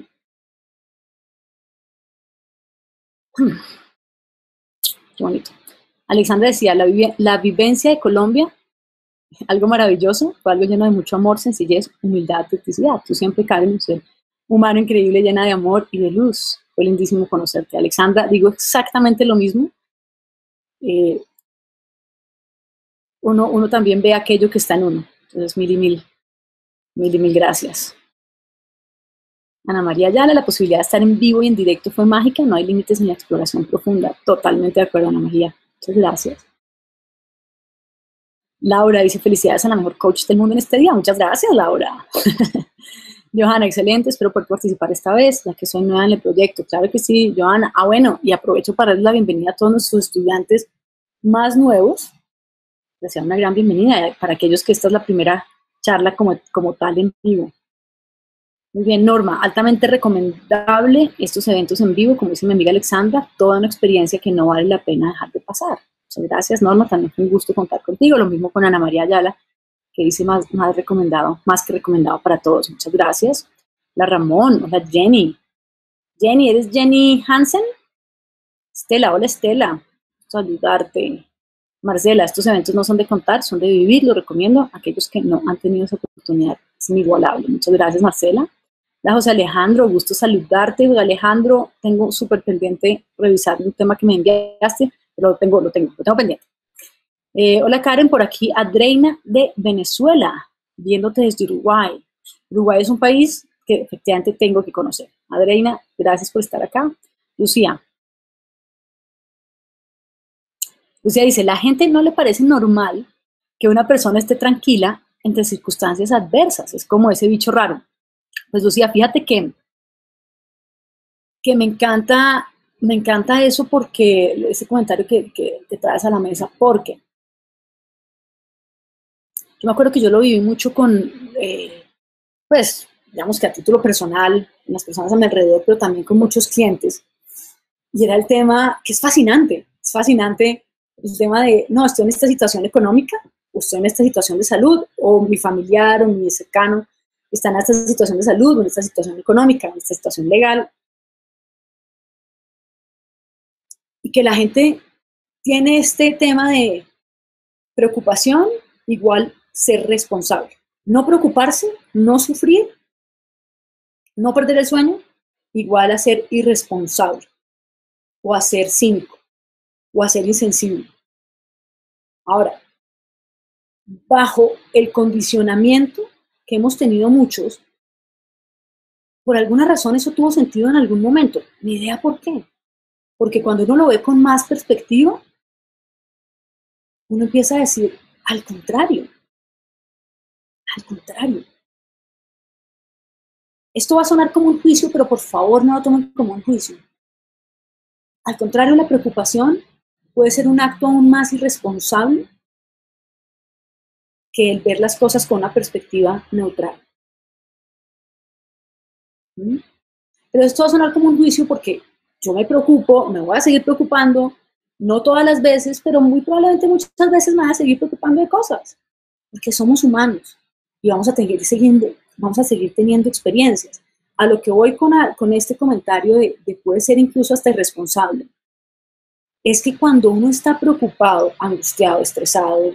Qué bonito. Alexandra decía, la vivencia de Colombia, algo maravilloso, fue algo lleno de mucho amor, sencillez, humildad, autenticidad. Tú siempre, Karen, un ser humano increíble, llena de amor y de luz. Fue lindísimo conocerte. Alexandra, digo exactamente lo mismo. Uno también ve aquello que está en uno. Entonces, mil gracias. Ana María Ayala, la posibilidad de estar en vivo y en directo fue mágica, no hay límites en la exploración profunda. Totalmente de acuerdo, Ana María. Muchas gracias. Laura dice, felicidades a la mejor coach del mundo en este día. Muchas gracias, Laura. Johanna, excelente, espero poder participar esta vez, ya que soy nueva en el proyecto. Claro que sí, Johanna. Bueno, y aprovecho para darle la bienvenida a todos nuestros estudiantes más nuevos. Les sea una gran bienvenida para aquellos que esta es la primera charla como tal en vivo. Muy bien, Norma, altamente recomendable estos eventos en vivo, como dice mi amiga Alexandra, toda una experiencia que no vale la pena dejar de pasar. Muchas gracias, Norma, también fue un gusto contar contigo, lo mismo con Ana María Ayala, que dice más que recomendado para todos. Muchas gracias. La Ramón, hola Jenny. Jenny, ¿eres Jenny Hansen? Estela, hola Estela, saludarte. Marcela, estos eventos no son de contar, son de vivir, los recomiendo a aquellos que no han tenido esa oportunidad. Es inigualable. Muchas gracias, Marcela. La José Alejandro, gusto saludarte. José Alejandro, tengo súper pendiente revisar un tema que me enviaste, pero lo tengo pendiente. Hola Karen, por aquí Adreina de Venezuela, viéndote desde Uruguay. Uruguay es un país que efectivamente tengo que conocer. Adreina, gracias por estar acá. Lucía dice, la gente no le parece normal que una persona esté tranquila entre circunstancias adversas. Es como ese bicho raro. Pues Lucía, fíjate que me encanta eso porque, ese comentario que traes a la mesa, porque yo me acuerdo que yo lo viví mucho con, pues, digamos que a título personal, con las personas a mi alrededor, pero también con muchos clientes. Y era el tema que es fascinante el tema de, no, estoy en esta situación económica, o estoy en esta situación de salud, o mi familiar o mi cercano está en esta situación de salud, o en esta situación económica, en esta situación legal. Y que la gente tiene este tema de preocupación igual ser responsable. No preocuparse, no sufrir, no perder el sueño, igual a ser irresponsable, o a ser cínico, o a ser insensible. Ahora, bajo el condicionamiento que hemos tenido muchos, por alguna razón eso tuvo sentido en algún momento. Ni idea por qué. Porque cuando uno lo ve con más perspectiva, uno empieza a decir, al contrario. Esto va a sonar como un juicio, pero por favor no lo tomen como un juicio. Al contrario, la preocupación puede ser un acto aún más irresponsable que el ver las cosas con una perspectiva neutral. ¿Mm? Pero esto va a sonar como un juicio porque yo me preocupo, me voy a seguir preocupando, no todas las veces, pero muy probablemente muchas veces me voy a seguir preocupando de cosas, porque somos humanos y vamos a seguir teniendo experiencias. A lo que voy con este comentario de puede ser incluso hasta irresponsable, es que cuando uno está preocupado, angustiado, estresado,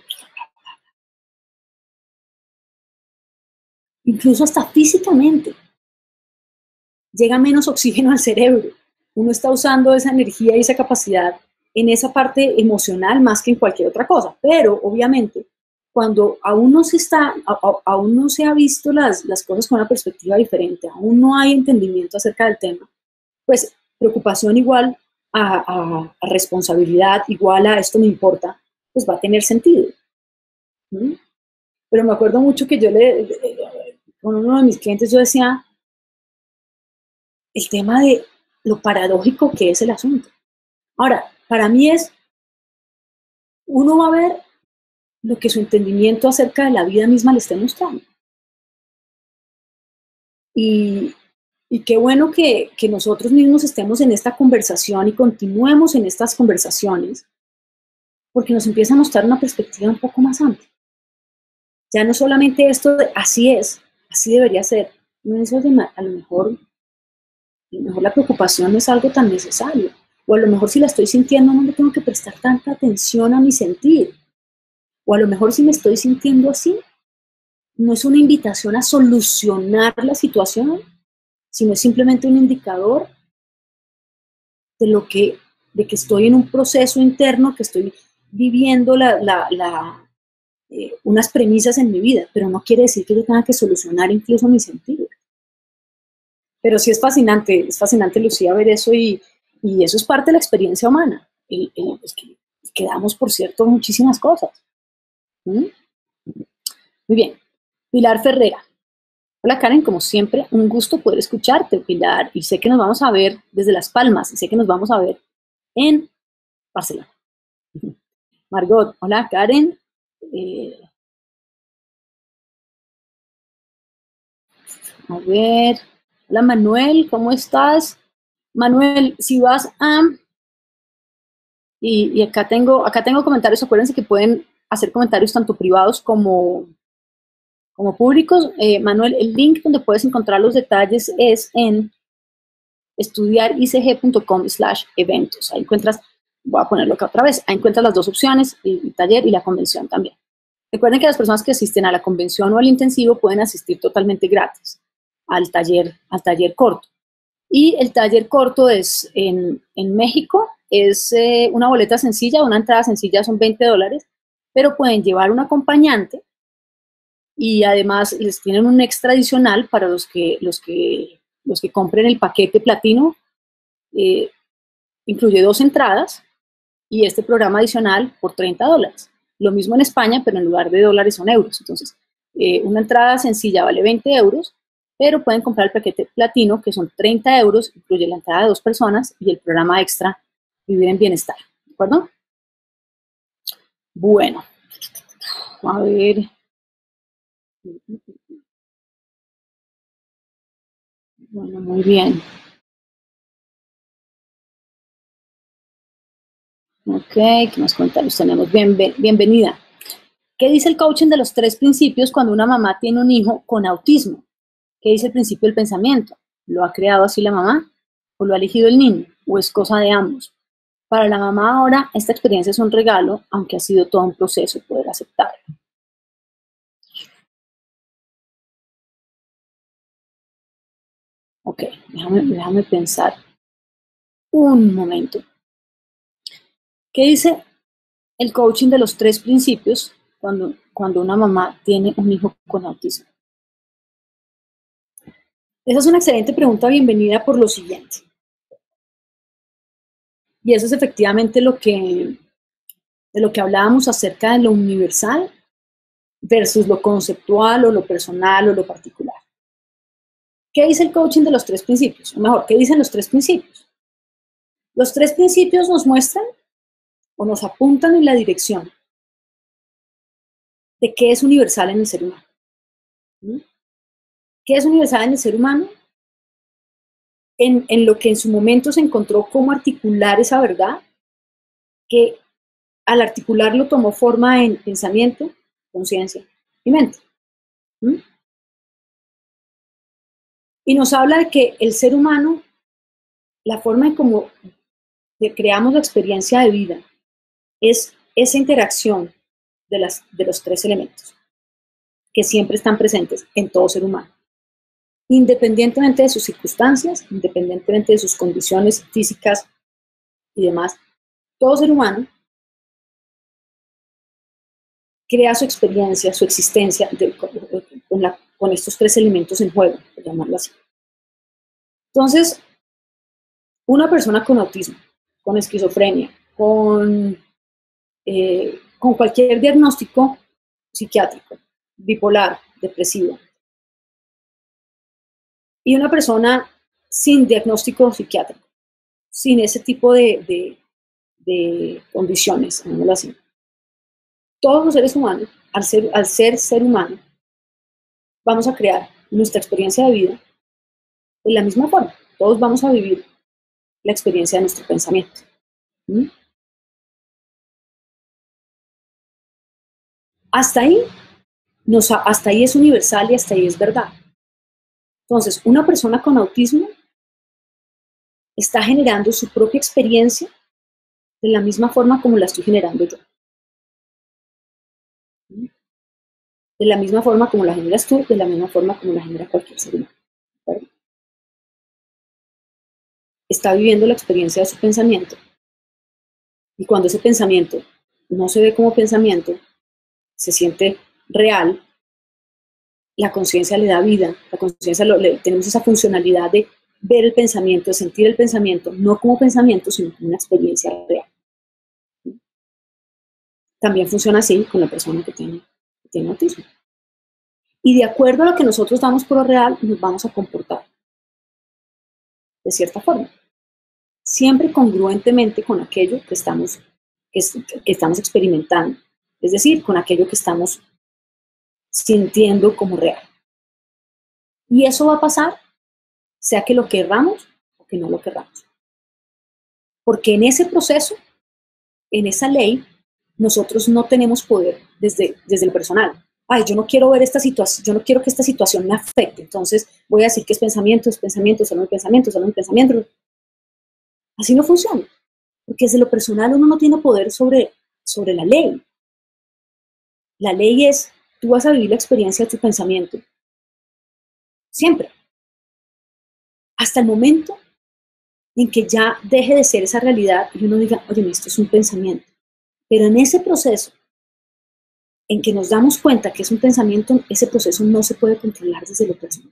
incluso hasta físicamente, llega menos oxígeno al cerebro. Uno está usando esa energía y esa capacidad en esa parte emocional más que en cualquier otra cosa. Pero, obviamente, cuando aún no aún no se ha visto las cosas con una perspectiva diferente, aún no hay entendimiento acerca del tema, pues preocupación igual a responsabilidad, igual a esto me importa, pues va a tener sentido. ¿Mm? Pero me acuerdo mucho que con uno de mis clientes yo decía, el tema de lo paradójico que es el asunto. Ahora, para mí uno va a ver lo que su entendimiento acerca de la vida misma le esté mostrando. Y, y qué bueno que nosotros mismos estemos en esta conversación y continuemos en estas conversaciones, porque nos empieza a mostrar una perspectiva un poco más amplia. Ya no solamente esto de así es, así debería ser, no es a lo mejor la preocupación no es algo tan necesario. O a lo mejor si la estoy sintiendo no le tengo que prestar tanta atención a mi sentir. O a lo mejor si me estoy sintiendo así, no es una invitación a solucionar la situación, sino es simplemente un indicador de que estoy en un proceso interno, que estoy viviendo unas premisas en mi vida, pero no quiere decir que yo tenga que solucionar incluso mi sentido. Pero sí es fascinante, Lucía, ver eso y eso es parte de la experiencia humana. Es que damos por cierto muchísimas cosas. ¿Mm? Muy bien. Pilar Ferrera. Hola Karen, como siempre, un gusto poder escucharte, Pilar, y sé que nos vamos a ver desde Las Palmas, y sé que nos vamos a ver en Barcelona. Margot, hola Karen. Eh, a ver, hola Manuel, ¿cómo estás? Manuel, si vas a y acá tengo comentarios, acuérdense que pueden hacer comentarios tanto privados como públicos. Manuel, el link donde puedes encontrar los detalles es en estudiaricg.com/eventos. Ahí encuentras, voy a ponerlo acá otra vez, ahí encuentras las dos opciones, el taller y la convención también. Recuerden que las personas que asisten a la convención o al intensivo pueden asistir totalmente gratis al taller corto. Y el taller corto es en México, es una boleta sencilla, una entrada sencilla son $20, pero pueden llevar un acompañante y además les tienen un extra adicional para los que compren el paquete platino, eh, incluye 2 entradas y este programa adicional por $30. Lo mismo en España, pero en lugar de dólares son euros. Entonces, una entrada sencilla vale 20 euros, pero pueden comprar el paquete platino, que son 30 euros, incluye la entrada de 2 personas y el programa extra Vivir en Bienestar. ¿De acuerdo? Bueno, a ver. Bueno, muy bien. Ok, ¿qué más comentarios tenemos? Bienvenida. ¿Qué dice el coaching de los 3 principios cuando una mamá tiene un hijo con autismo? ¿Qué dice el principio del pensamiento? ¿Lo ha creado así la mamá? ¿O lo ha elegido el niño? ¿O es cosa de ambos? Para la mamá ahora, esta experiencia es un regalo, aunque ha sido todo un proceso poder aceptarlo. Ok, déjame pensar un momento. ¿Qué dice el coaching de los 3 principios cuando una mamá tiene un hijo con autismo? Esa es una excelente pregunta, bienvenida por lo siguiente. Y eso es efectivamente de lo que hablábamos acerca de lo universal versus lo conceptual o lo personal o lo particular. ¿Qué dice el coaching de los 3 principios? O mejor, ¿qué dicen los 3 principios? Los 3 principios nos muestran o nos apuntan en la dirección de qué es universal en el ser humano. ¿Mm? ¿Qué es universal en el ser humano? en lo que en su momento se encontró cómo articular esa verdad, que al articularlo tomó forma en pensamiento, conciencia y mente. ¿Mm? Y nos habla de que el ser humano, la forma en cómo creamos la experiencia de vida, es esa interacción de los tres elementos que siempre están presentes en todo ser humano, independientemente de sus circunstancias, independientemente de sus condiciones físicas y demás. Todo ser humano crea su experiencia, su existencia con estos tres elementos en juego, por llamarlo así. Entonces, una persona con autismo, con esquizofrenia, con cualquier diagnóstico psiquiátrico, bipolar, depresivo, y una persona sin diagnóstico psiquiátrico, sin ese tipo de condiciones, digámoslo así. Todos los seres humanos, al ser humano, vamos a crear nuestra experiencia de vida de la misma forma. Todos vamos a vivir la experiencia de nuestro pensamiento. ¿Mm? Hasta ahí, hasta ahí es universal y hasta ahí es verdad. Entonces, una persona con autismo está generando su propia experiencia de la misma forma como la estoy generando yo. ¿Mm? De la misma forma como la generas tú, de la misma forma como la genera cualquier ser humano. ¿Verdad? Está viviendo la experiencia de su pensamiento. Y cuando ese pensamiento no se ve como pensamiento, se siente real, la conciencia le da vida, la conciencia tenemos esa funcionalidad de ver el pensamiento, de sentir el pensamiento, no como pensamiento, sino como una experiencia real. También funciona así con la persona que tiene autismo. Y de acuerdo a lo que nosotros damos por real, nos vamos a comportar de cierta forma, siempre congruentemente con aquello que estamos experimentando, es decir, con aquello que estamos sintiendo como real. Y eso va a pasar, sea que lo querramos o que no lo querramos. Porque en ese proceso, en esa ley, nosotros no tenemos poder desde el personal. Ay, yo no quiero ver esta situación, yo no quiero que esta situación me afecte, entonces voy a decir que es pensamiento, solo mi pensamiento, solo mi pensamiento. Así no funciona, porque desde lo personal uno no tiene poder sobre la ley. La ley es, tú vas a vivir la experiencia de tu pensamiento, siempre, hasta el momento en que ya deje de ser esa realidad y uno diga, oye, esto es un pensamiento. Pero en ese proceso, en que nos damos cuenta que es un pensamiento, ese proceso no se puede controlar desde lo personal.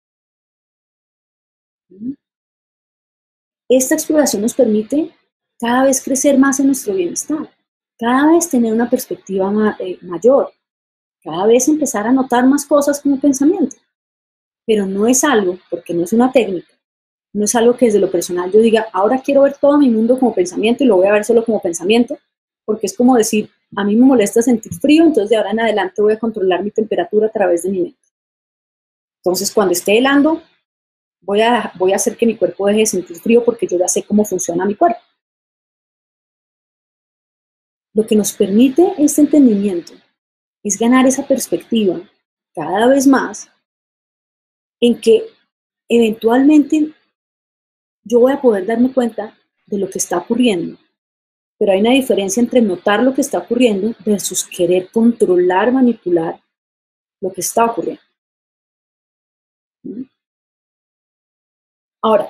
Esta exploración nos permite cada vez crecer más en nuestro bienestar, cada vez tener una perspectiva mayor, cada vez empezar a notar más cosas como pensamiento. Pero no es algo, porque no es una técnica, no es algo que desde lo personal yo diga, ahora quiero ver todo mi mundo como pensamiento y lo voy a ver solo como pensamiento, porque es como decir, a mí me molesta sentir frío, entonces de ahora en adelante voy a controlar mi temperatura a través de mi mente. Entonces cuando esté helando, voy a hacer que mi cuerpo deje de sentir frío porque yo ya sé cómo funciona mi cuerpo. Lo que nos permite este entendimiento es ganar esa perspectiva cada vez más en que eventualmente yo voy a poder darme cuenta de lo que está ocurriendo. Pero hay una diferencia entre notar lo que está ocurriendo versus querer controlar, manipular lo que está ocurriendo. Ahora,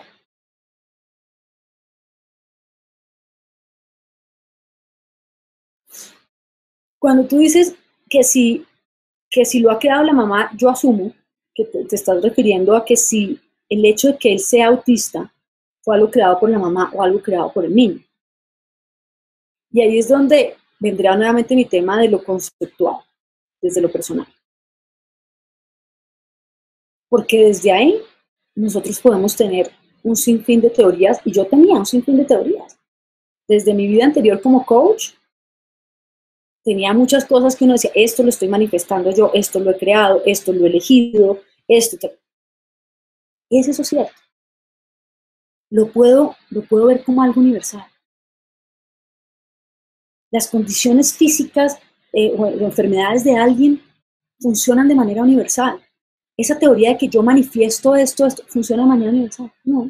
cuando tú dices que si lo ha creado la mamá, yo asumo que te estás refiriendo a que si el hecho de que él sea autista fue algo creado por la mamá o algo creado por el niño. Y ahí es donde vendría nuevamente mi tema de lo conceptual, desde lo personal. Porque desde ahí nosotros podemos tener un sinfín de teorías, y yo tenía un sinfín de teorías. Desde mi vida anterior como coach, tenía muchas cosas que uno decía, esto lo estoy manifestando yo, esto lo he creado, esto lo he elegido, esto. ¿Es eso cierto? lo puedo ver como algo universal. Las condiciones físicas o enfermedades de alguien funcionan de manera universal. Esa teoría de que yo manifiesto esto funciona de manera universal. No.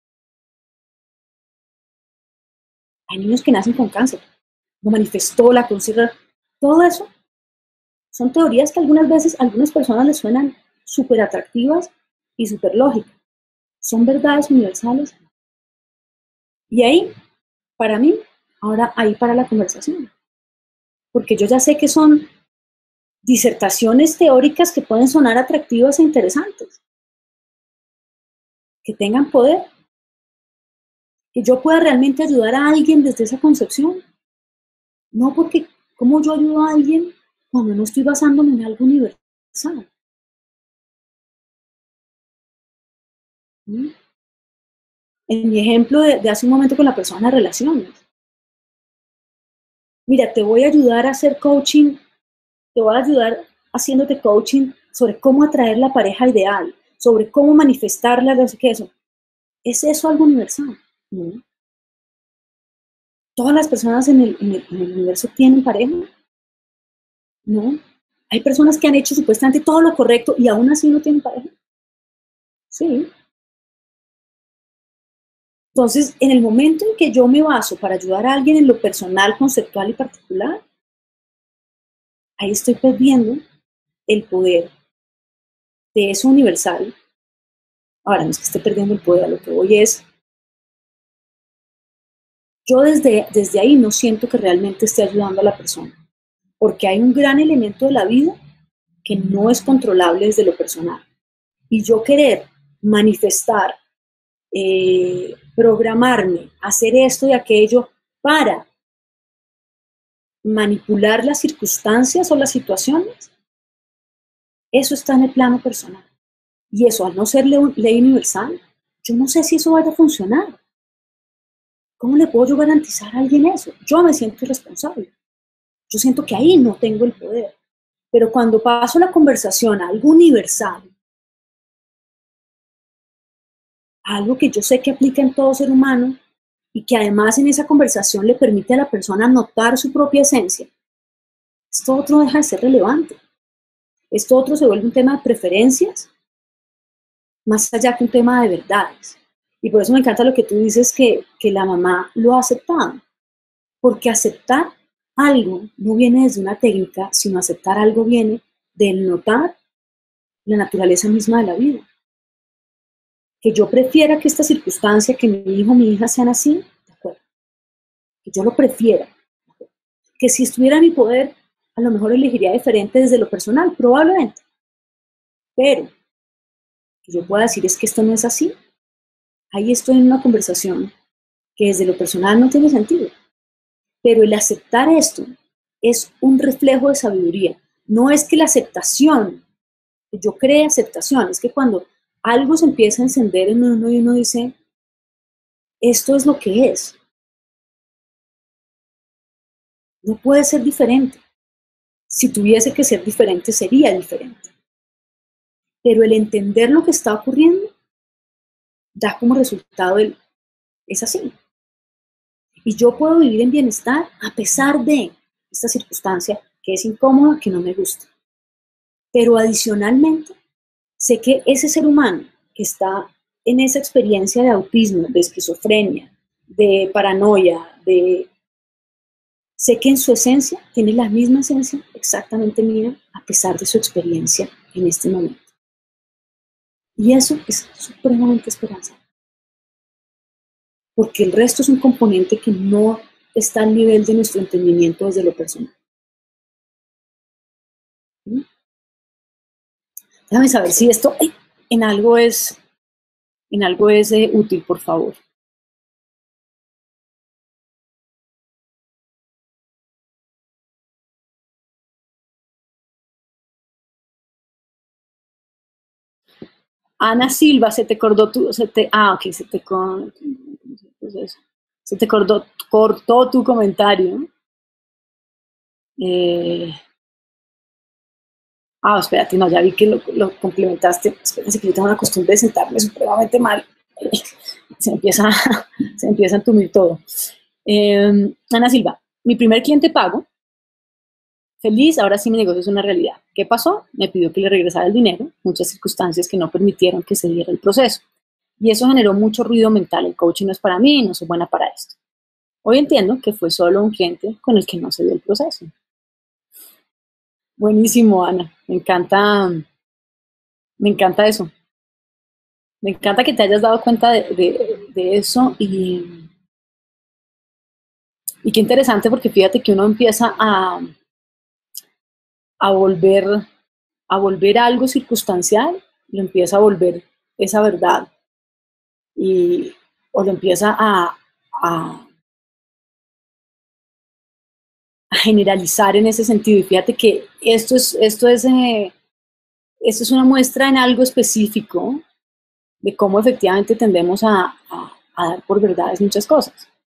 Hay niños que nacen con cáncer. Lo manifestó, la conciencia. Todo eso son teorías que algunas veces a algunas personas les suenan súper atractivas y súper lógicas. Son verdades universales. Y ahí, para mí, ahora ahí para la conversación. Porque yo ya sé que son disertaciones teóricas que pueden sonar atractivas e interesantes. Que tengan poder. Que yo pueda realmente ayudar a alguien desde esa concepción. No porque, ¿cómo yo ayudo a alguien cuando no estoy basándome en algo universal? ¿Mm? En mi ejemplo de hace un momento con la persona de relaciones. Mira, te voy a ayudar a hacer coaching, te voy a ayudar haciéndote coaching sobre cómo atraer la pareja ideal, sobre cómo manifestarla, no sé qué eso. ¿Es eso algo universal? No. ¿Todas las personas en el universo tienen pareja? No. Hay personas que han hecho supuestamente todo lo correcto y aún así no tienen pareja. Sí. Entonces, en el momento en que yo me baso para ayudar a alguien en lo personal, conceptual y particular, ahí estoy perdiendo el poder de eso universal. Ahora, no es que esté perdiendo el poder, a lo que voy es, yo desde ahí no siento que realmente esté ayudando a la persona, porque hay un gran elemento de la vida que no es controlable desde lo personal. Y yo querer manifestar, programarme, hacer esto y aquello para manipular las circunstancias o las situaciones, eso está en el plano personal. Y eso, al no ser ley universal, yo no sé si eso vaya a funcionar. ¿Cómo le puedo yo garantizar a alguien eso? Yo me siento irresponsable. Yo siento que ahí no tengo el poder. Pero cuando paso la conversación a algo universal, a algo que yo sé que aplica en todo ser humano y que además en esa conversación le permite a la persona notar su propia esencia, esto otro deja de ser relevante. Esto otro se vuelve un tema de preferencias más allá que un tema de verdades. Y por eso me encanta lo que tú dices, que la mamá lo ha aceptado. Porque aceptar algo no viene desde una técnica, sino aceptar algo viene del notar la naturaleza misma de la vida. Que yo prefiera que esta circunstancia, que mi hijo o mi hija sean así, de acuerdo. Que yo lo prefiera. Que si estuviera en mi poder, a lo mejor elegiría diferente desde lo personal, probablemente. Pero que yo pueda decir es que esto no es así, ahí estoy en una conversación que desde lo personal no tiene sentido. Pero el aceptar esto es un reflejo de sabiduría. No es que la aceptación, que yo cree aceptación, es que cuando algo se empieza a encender en uno y uno dice, esto es lo que es. No puede ser diferente. Si tuviese que ser diferente, sería diferente. Pero el entender lo que está ocurriendo da como resultado es así. Y yo puedo vivir en bienestar a pesar de esta circunstancia que es incómoda, que no me gusta. Pero adicionalmente, sé que ese ser humano que está en esa experiencia de autismo, de esquizofrenia, de paranoia, sé que en su esencia tiene la misma esencia exactamente mía, a pesar de su experiencia en este momento. Y eso es supremamente esperanzador. Porque el resto es un componente que no está al nivel de nuestro entendimiento desde lo personal. ¿Mm? Déjame saber si esto en algo es, útil, por favor. Ana Silva, se te cortó tu, ok, se te cortó tu comentario. Eh, espérate, no, ya vi que lo complementaste. Espérense que yo tengo una costumbre de sentarme supremamente mal. se empieza, se empieza a entumir todo. Ana Silva, mi primer cliente pago, feliz, ahora sí mi negocio es una realidad. ¿Qué pasó? Me pidió que le regresara el dinero, muchas circunstancias que no permitieron que se diera el proceso. Y eso generó mucho ruido mental. El coaching no es para mí, no soy buena para esto. Hoy entiendo que fue solo un cliente con el que no se dio el proceso. Buenísimo, Ana. Me encanta eso. Me encanta que te hayas dado cuenta de eso y qué interesante porque fíjate que uno empieza a volver, a volver algo circunstancial, lo empieza a volver esa verdad y, o lo empieza a generalizar en ese sentido. Y fíjate que esto es una muestra en algo específico de cómo efectivamente tendemos a dar por verdades muchas cosas.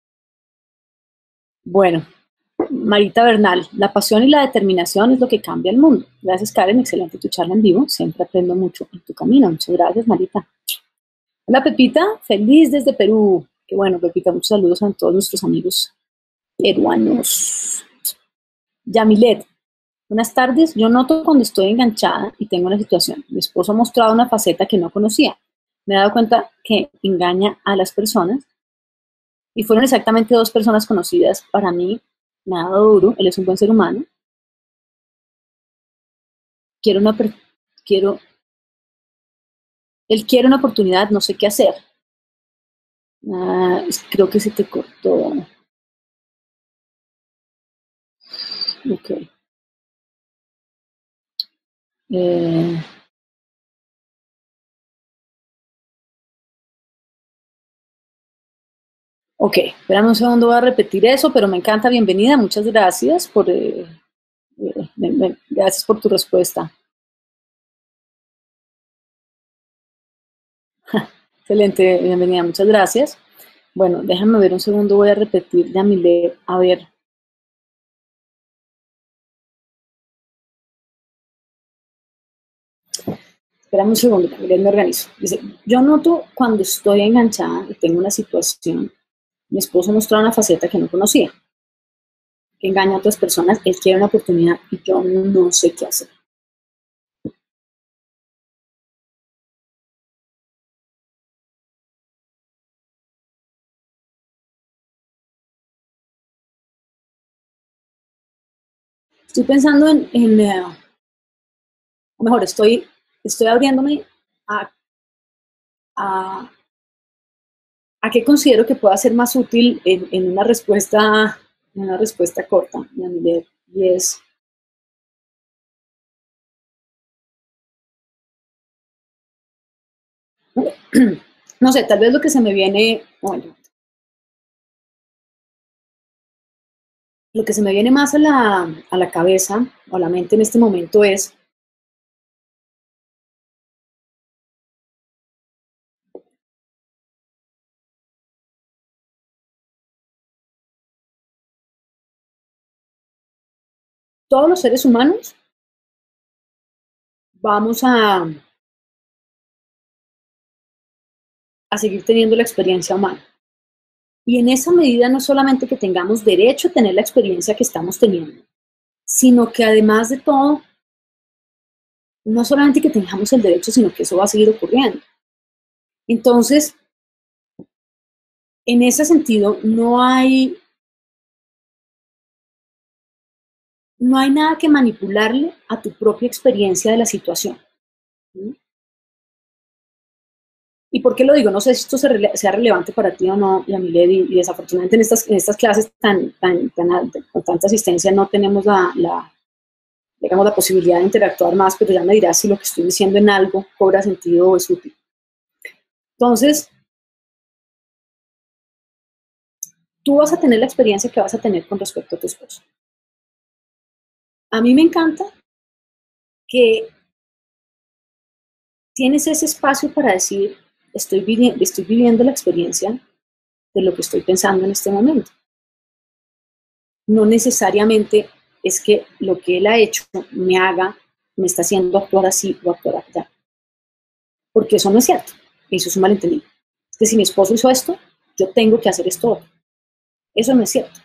Bueno, Marita Bernal, la pasión y la determinación es lo que cambia el mundo. Gracias, Karen, excelente tu charla en vivo. Siempre aprendo mucho en tu camino. Muchas gracias, Marita. Hola, Pepita, feliz desde Perú. Qué bueno, Pepita, muchos saludos a todos nuestros amigos peruanos. Yamilet, buenas tardes. Yo noto cuando estoy enganchada y tengo una situación. Mi esposo ha mostrado una faceta que no conocía. Me he dado cuenta que engaña a las personas y fueron exactamente 2 personas conocidas para mí. Me ha dado duro. Él es un buen ser humano. Quiero, él quiere una oportunidad, no sé qué hacer. Creo que se te cortó. Ok. Ok, espérame un segundo, voy a repetir eso, pero me encanta, bienvenida, muchas gracias gracias por tu respuesta. Excelente, bienvenida, muchas gracias. Bueno, déjame ver un segundo, voy a repetir, Yamilet, a ver. Espérame un segundo, Yamilet, me organizo. Dice, yo noto cuando estoy enganchada y tengo una situación, mi esposo mostró una faceta que no conocía, que engaña a otras personas, él quiere una oportunidad y yo no sé qué hacer. Estoy pensando o mejor, estoy abriéndome a, a, a qué considero que pueda ser más útil en una respuesta corta, y es, no sé, tal vez lo que se me viene, bueno, lo que se me viene más a la cabeza o a la mente en este momento es, todos los seres humanos vamos a seguir teniendo la experiencia humana. Y en esa medida no solamente que tengamos derecho a tener la experiencia que estamos teniendo, sino que además de todo, no solamente que tengamos el derecho, sino que eso va a seguir ocurriendo. Entonces, en ese sentido, no hay nada que manipularle a tu propia experiencia de la situación. ¿Sí? ¿Y por qué lo digo? No sé si esto sea relevante para ti o no, Yamilet, y desafortunadamente en estas clases con tanta asistencia no tenemos digamos, la posibilidad de interactuar más, pero ya me dirás si lo que estoy diciendo en algo cobra sentido o es útil. Entonces, tú vas a tener la experiencia que vas a tener con respecto a tu esposo. A mí me encanta que tienes ese espacio para decir, estoy viviendo la experiencia de lo que estoy pensando en este momento. No necesariamente es que lo que él ha hecho me está haciendo actuar así o actuar allá. Porque eso no es cierto. Eso es un malentendido. que si mi esposo hizo esto, yo tengo que hacer esto otro. Eso no es cierto.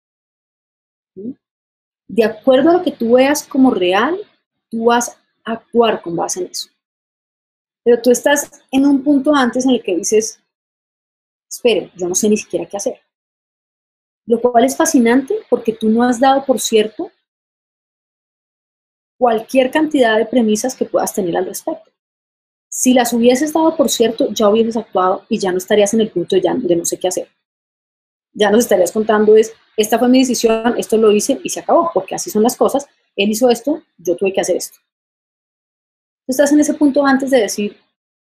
De acuerdo a lo que tú veas como real, tú vas a actuar con base en eso. Pero tú estás en un punto antes en el que dices, espere, yo no sé ni siquiera qué hacer. Lo cual es fascinante porque tú no has dado por cierto cualquier cantidad de premisas que puedas tener al respecto. Si las hubieses dado por cierto, ya hubieses actuado y ya no estarías en el punto de no sé qué hacer. Ya nos estarías contando esta fue mi decisión, esto lo hice y se acabó, porque así son las cosas. Él hizo esto, yo tuve que hacer esto. Tú estás en ese punto antes de decir,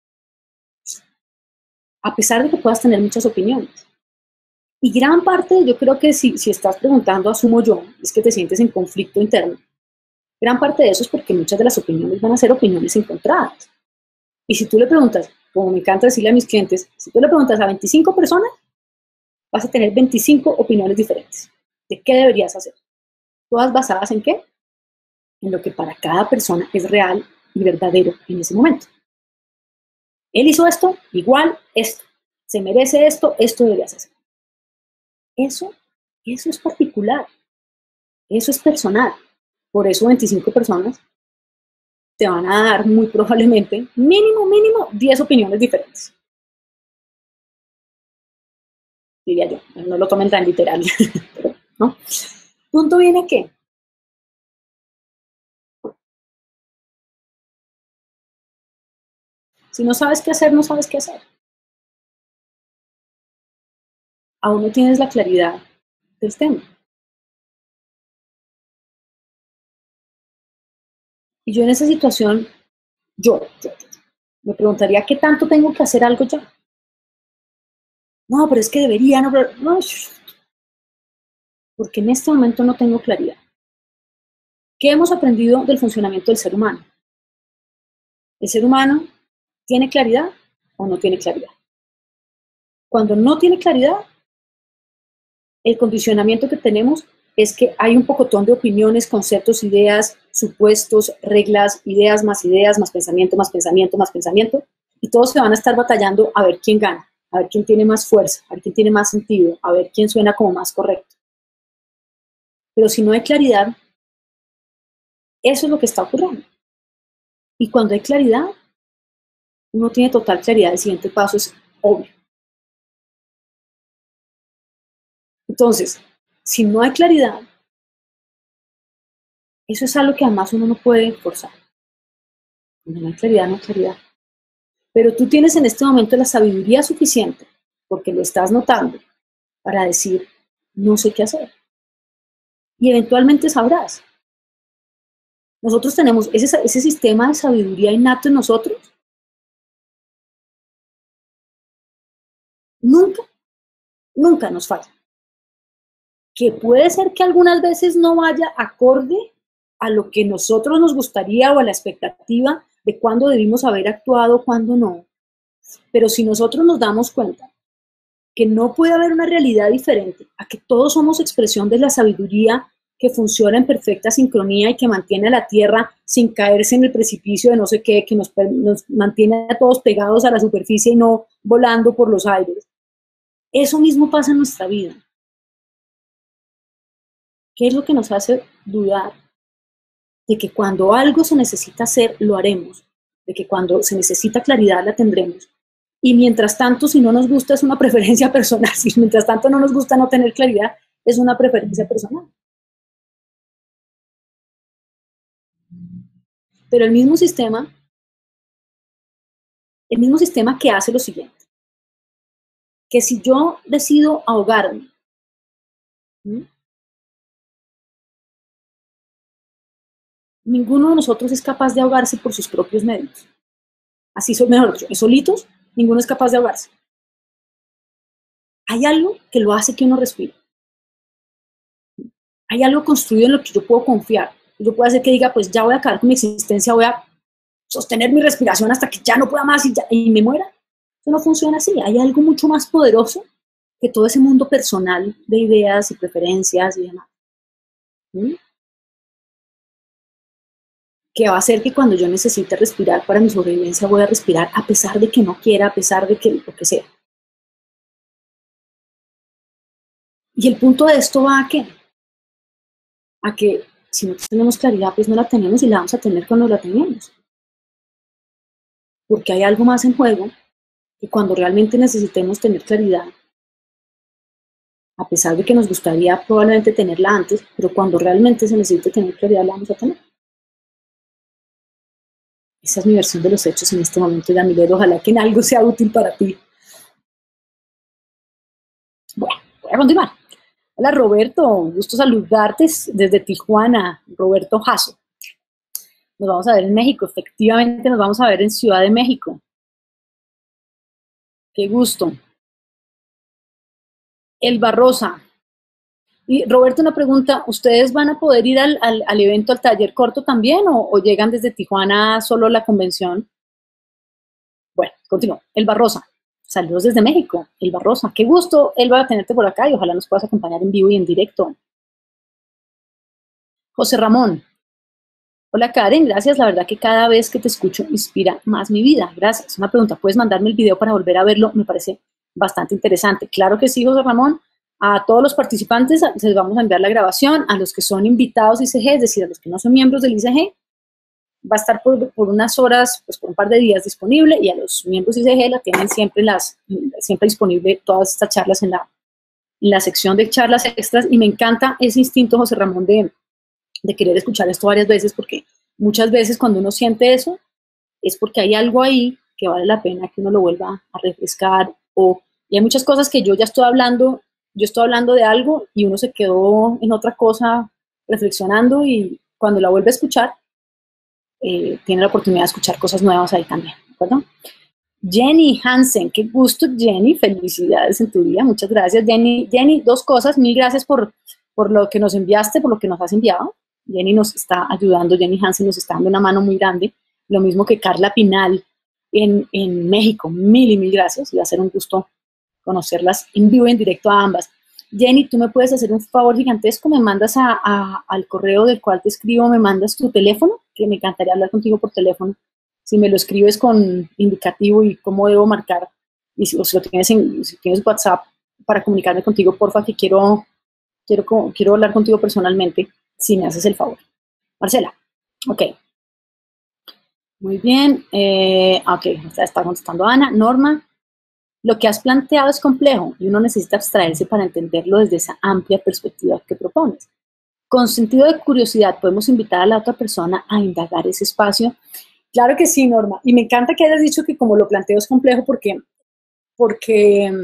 a pesar de que puedas tener muchas opiniones. Y gran parte, yo creo que si estás preguntando, asumo yo, es que te sientes en conflicto interno. Gran parte de eso es porque muchas de las opiniones van a ser opiniones encontradas. Y si tú le preguntas, como me encanta decirle a mis clientes, si tú le preguntas a 25 personas, vas a tener 25 opiniones diferentes de qué deberías hacer. Todas basadas en qué? En lo que para cada persona es real y verdadero en ese momento. Él hizo esto, igual esto. Se merece esto, esto deberías hacer. Eso es particular. Eso es personal. Por eso 25 personas te van a dar muy probablemente mínimo 10 opiniones diferentes. Diría yo, no lo tomen tan literal. Pero, ¿no? Punto viene que si no sabes qué hacer, no sabes qué hacer. Aún no tienes la claridad del tema. Y yo en esa situación, yo me preguntaría, ¿qué tanto tengo que hacer algo ya? No, pero es que debería, no, pero, no, porque en este momento no tengo claridad. ¿Qué hemos aprendido del funcionamiento del ser humano? ¿El ser humano tiene claridad o no tiene claridad? Cuando no tiene claridad, el condicionamiento que tenemos es que hay un pocotón de opiniones, conceptos, ideas, supuestos, reglas, ideas, más pensamiento, más pensamiento, más pensamiento, y todos se van a estar batallando a ver quién gana, a ver quién tiene más fuerza, a ver quién tiene más sentido, a ver quién suena como más correcto. Pero si no hay claridad, eso es lo que está ocurriendo. Y cuando hay claridad, uno tiene total claridad, el siguiente paso es obvio. Entonces, si no hay claridad, eso es algo que además uno no puede forzar. Cuando no hay claridad, no hay claridad. Pero tú tienes en este momento la sabiduría suficiente, porque lo estás notando, para decir, no sé qué hacer. Y eventualmente sabrás. Nosotros tenemos ese sistema de sabiduría innato en nosotros. Nunca nos falla. Que puede ser que algunas veces no vaya acorde a lo que nosotros nos gustaría o a la expectativa de cuándo debimos haber actuado, cuándo no. Pero si nosotros nos damos cuenta que no puede haber una realidad diferente, a que todos somos expresión de la sabiduría que funciona en perfecta sincronía y que mantiene a la Tierra sin caerse en el precipicio de no sé qué, que nos mantiene a todos pegados a la superficie y no volando por los aires. Eso mismo pasa en nuestra vida. ¿Qué es lo que nos hace dudar de que cuando algo se necesita hacer, lo haremos? De que cuando se necesita claridad, la tendremos. Y mientras tanto, si no nos gusta, es una preferencia personal. Si mientras tanto no nos gusta no tener claridad, es una preferencia personal. Pero el mismo sistema que hace lo siguiente, que si yo decido ahogarme, ¿sí? Ninguno de nosotros es capaz de ahogarse por sus propios medios. Así, mejor dicho, solitos, ninguno es capaz de ahogarse. Hay algo que lo hace que uno respire. Hay algo construido en lo que yo puedo confiar. Yo puedo hacer que diga, pues ya voy a acabar con mi existencia, voy a sostener mi respiración hasta que ya no pueda más y me muera. Eso no funciona así. Hay algo mucho más poderoso que todo ese mundo personal de ideas y preferencias y demás. ¿Sí? Que va a hacer que cuando yo necesite respirar para mi sobrevivencia voy a respirar a pesar de que no quiera, a pesar de que lo que sea. Y el punto de esto va a qué? A que si no tenemos claridad, pues no la tenemos y la vamos a tener cuando la tenemos. Porque hay algo más en juego y cuando realmente necesitemos tener claridad, a pesar de que nos gustaría probablemente tenerla antes, pero cuando realmente se necesite tener claridad, la vamos a tener. Esa es mi versión de los hechos en este momento, Yamilero. Ojalá que en algo sea útil para ti. Bueno, voy a continuar. Hola Roberto, gusto saludarte desde Tijuana, Roberto Jasso. Nos vamos a ver en México, efectivamente nos vamos a ver en Ciudad de México. Qué gusto. Elba Rosa. Y Roberto, una pregunta, ¿ustedes van a poder ir al evento, al taller corto también o llegan desde Tijuana solo a la convención? Bueno, continúo. Elba Rosa. Saludos desde México. Elba Rosa. Qué gusto, Elba, tenerte por acá y ojalá nos puedas acompañar en vivo y en directo. José Ramón. Hola Karen, gracias. La verdad que cada vez que te escucho inspira más mi vida. Gracias. Una pregunta, ¿puedes mandarme el video para volver a verlo? Me parece bastante interesante. Claro que sí, José Ramón. A todos los participantes les vamos a enviar la grabación. A los que son invitados ICG, es decir, a los que no son miembros del ICG, va a estar por unas horas, pues por un par de días disponible, y a los miembros ICG la tienen siempre disponible todas estas charlas en la sección de charlas extras. Y me encanta ese instinto, José Ramón, de querer escuchar esto varias veces, porque muchas veces cuando uno siente eso, es porque hay algo ahí que vale la pena que uno lo vuelva a refrescar, y hay muchas cosas que yo estoy hablando de algo y uno se quedó en otra cosa reflexionando, y cuando la vuelve a escuchar, tiene la oportunidad de escuchar cosas nuevas ahí también, ¿de acuerdo? Jenny Hansen, qué gusto Jenny, felicidades en tu día, muchas gracias Jenny. Jenny, dos cosas, mil gracias por lo que nos enviaste, por lo que nos has enviado. Jenny nos está ayudando, Jenny Hansen nos está dando una mano muy grande, lo mismo que Carla Pinal en México, mil y mil gracias, y va a ser un gusto conocerlas en vivo y en directo a ambas. Jenny, tú me puedes hacer un favor gigantesco, me mandas al correo del cual te escribo, me mandas tu teléfono, que me encantaría hablar contigo por teléfono. Si me lo escribes con indicativo y cómo debo marcar, y si lo tienes si tienes WhatsApp para comunicarme contigo, porfa, que quiero hablar contigo personalmente, si me haces el favor. Marcela, ok. Muy bien, ok, está contestando Ana. Norma, lo que has planteado es complejo y uno necesita abstraerse para entenderlo desde esa amplia perspectiva que propones. Con sentido de curiosidad, podemos invitar a la otra persona a indagar ese espacio. Claro que sí, Norma. Y me encanta que hayas dicho que como lo planteo es complejo porque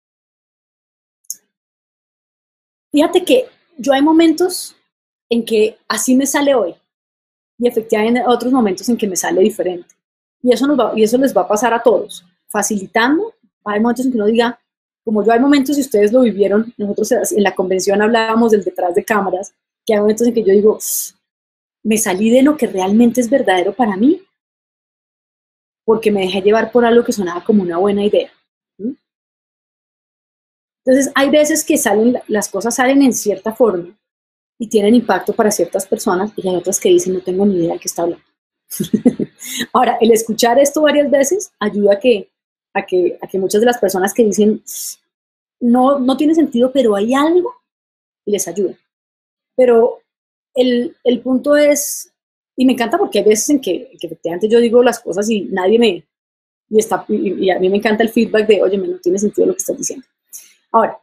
fíjate que yo hay momentos en que así me sale hoy y efectivamente hay otros momentos en que me sale diferente. Y eso les va a pasar a todos, facilitando. Hay momentos en que uno diga, como yo hay momentos, y ustedes lo vivieron, nosotros en la convención hablábamos del detrás de cámaras, que hay momentos en que yo digo, me salí de lo que realmente es verdadero para mí, porque me dejé llevar por algo que sonaba como una buena idea. ¿Sí? Entonces, hay veces que las cosas salen en cierta forma y tienen impacto para ciertas personas, y hay otras que dicen, no tengo ni idea de qué está hablando. Ahora, el escuchar esto varias veces ayuda a que muchas de las personas que dicen, no tiene sentido, pero hay algo, y les ayuda. Pero el punto es, y me encanta porque hay veces en que efectivamente yo digo las cosas y nadie y a mí me encanta el feedback de, oye, no tiene sentido lo que estás diciendo. Ahora,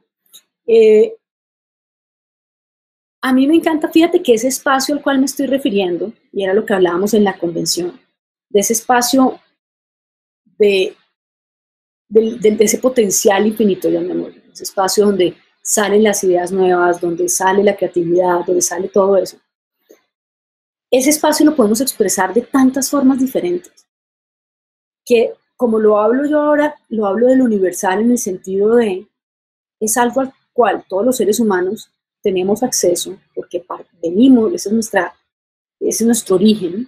a mí me encanta, fíjate que ese espacio al cual me estoy refiriendo, y era lo que hablábamos en la convención, de ese espacio de ese potencial infinito, llamémoslo, ese espacio donde salen las ideas nuevas, donde sale la creatividad, donde sale todo eso. Ese espacio lo podemos expresar de tantas formas diferentes, que como lo hablo yo ahora, lo hablo del universal en el sentido de, es algo al cual todos los seres humanos tenemos acceso, porque venimos, ese es nuestro origen,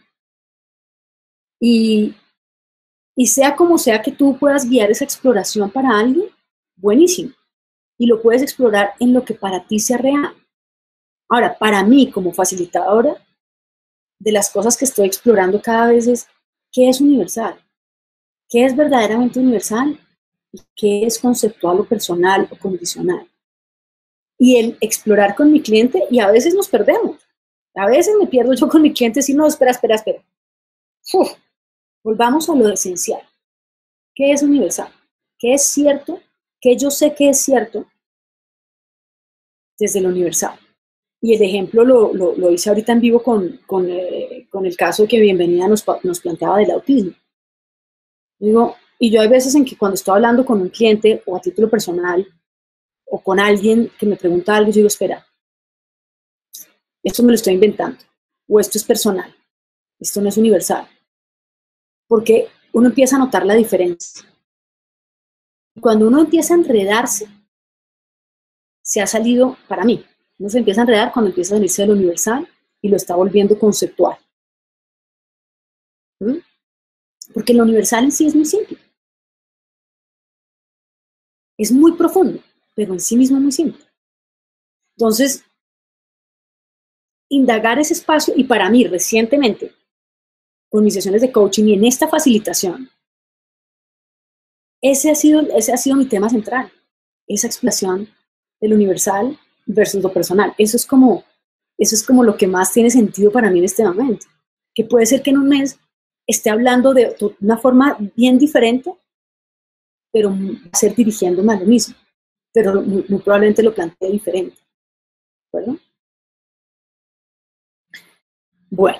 y sea como sea que tú puedas guiar esa exploración para alguien, buenísimo, y lo puedes explorar en lo que para ti sea real. Ahora, para mí como facilitadora, de las cosas que estoy explorando cada vez es, ¿qué es universal? ¿Qué es verdaderamente universal? ¿Y qué es conceptual o personal o condicional? y el explorar con mi cliente, y a veces nos perdemos. A veces me pierdo yo con mi cliente y no, espera. Uf, volvamos a lo esencial. ¿Qué es universal? ¿Qué es cierto? ¿Qué yo sé que es cierto desde lo universal? Y el ejemplo lo hice ahorita en vivo con el caso que Bienvenida nos planteaba del autismo. Digo, y yo hay veces en que cuando estoy hablando con un cliente o a título personal o con alguien que me pregunta algo, yo digo, espera, esto me lo estoy inventando o esto es personal, esto no es universal. Porque uno empieza a notar la diferencia. Cuando uno empieza a enredarse, se ha salido, para mí, uno se empieza a enredar cuando empieza a salirse de lo universal y lo está volviendo conceptual. ¿Mm? Porque lo universal en sí es muy simple. Es muy profundo, pero en sí mismo es muy simple. Entonces, indagar ese espacio, y para mí, recientemente, con mis sesiones de coaching y en esta facilitación, ese ha sido mi tema central, esa exploración del universal versus lo personal. Eso es como lo que más tiene sentido para mí en este momento. Que puede ser que en un mes esté hablando de una forma bien diferente, pero va a ser dirigiéndome a lo mismo. Pero muy probablemente lo plantee diferente. ¿De acuerdo? Bueno.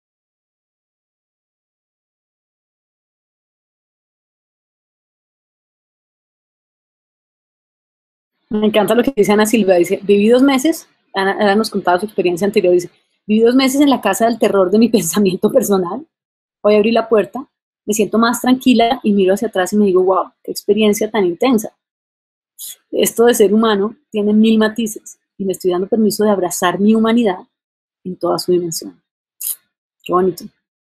Me encanta lo que dice Ana Silva. Dice, viví 2 meses, Ana nos contaba su experiencia anterior, dice, viví 2 meses en la casa del terror de mi pensamiento personal. Hoy abrí la puerta, me siento más tranquila y miro hacia atrás y me digo, wow, qué experiencia tan intensa. Esto de ser humano tiene 1000 matices y me estoy dando permiso de abrazar mi humanidad en toda su dimensión. Qué bonito.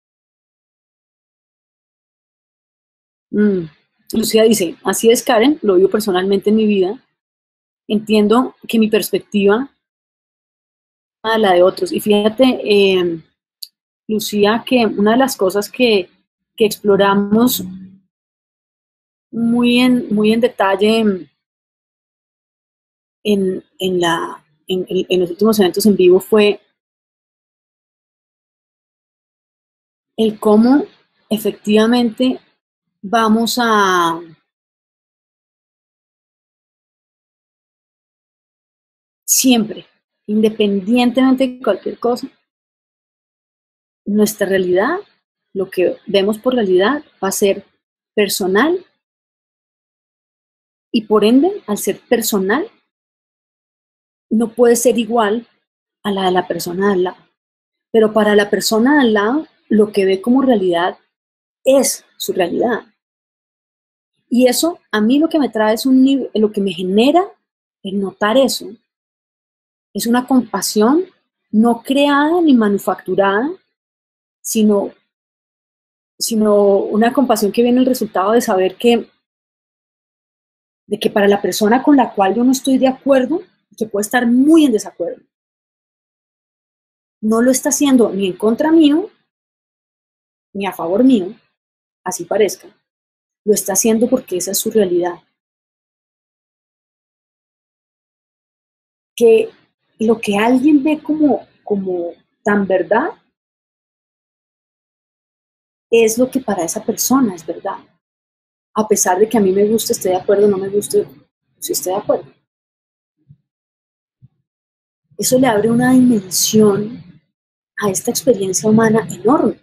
Lucía dice, así es Karen, lo vivo personalmente en mi vida. Entiendo que mi perspectiva a la de otros. Y fíjate, Lucía, que una de las cosas que exploramos muy en detalle en los últimos eventos en vivo fue el cómo efectivamente vamos a siempre, independientemente de cualquier cosa, nuestra realidad, lo que vemos por realidad, va a ser personal y por ende, al ser personal, no puede ser igual a la de la persona de al lado. Pero para la persona de al lado, lo que ve como realidad es su realidad. Y eso, a mí lo que me trae es lo que me genera el notar eso, es una compasión no creada ni manufacturada, sino una compasión que viene el resultado de saber de que para la persona con la cual yo no estoy de acuerdo, que puede estar muy en desacuerdo, no lo está haciendo ni en contra mío, ni a favor mío, así parezca, lo está haciendo porque esa es su realidad. Que lo que alguien ve como tan verdad, es lo que para esa persona es verdad. A pesar de que a mí me guste, esté de acuerdo, no me guste, si esté de acuerdo. Eso le abre una dimensión a esta experiencia humana enorme.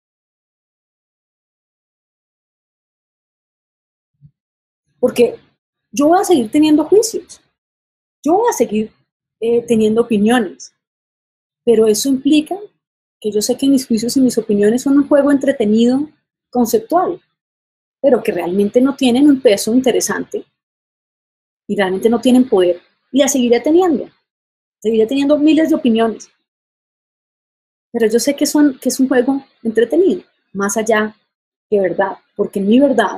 Porque yo voy a seguir teniendo juicios, yo voy a seguir teniendo opiniones, pero eso implica que yo sé que mis juicios y mis opiniones son un juego entretenido, conceptual, pero que realmente no tienen un peso interesante y realmente no tienen poder, y la seguiré teniendo miles de opiniones, pero yo sé que es un juego entretenido, más allá de verdad, porque en mi verdad,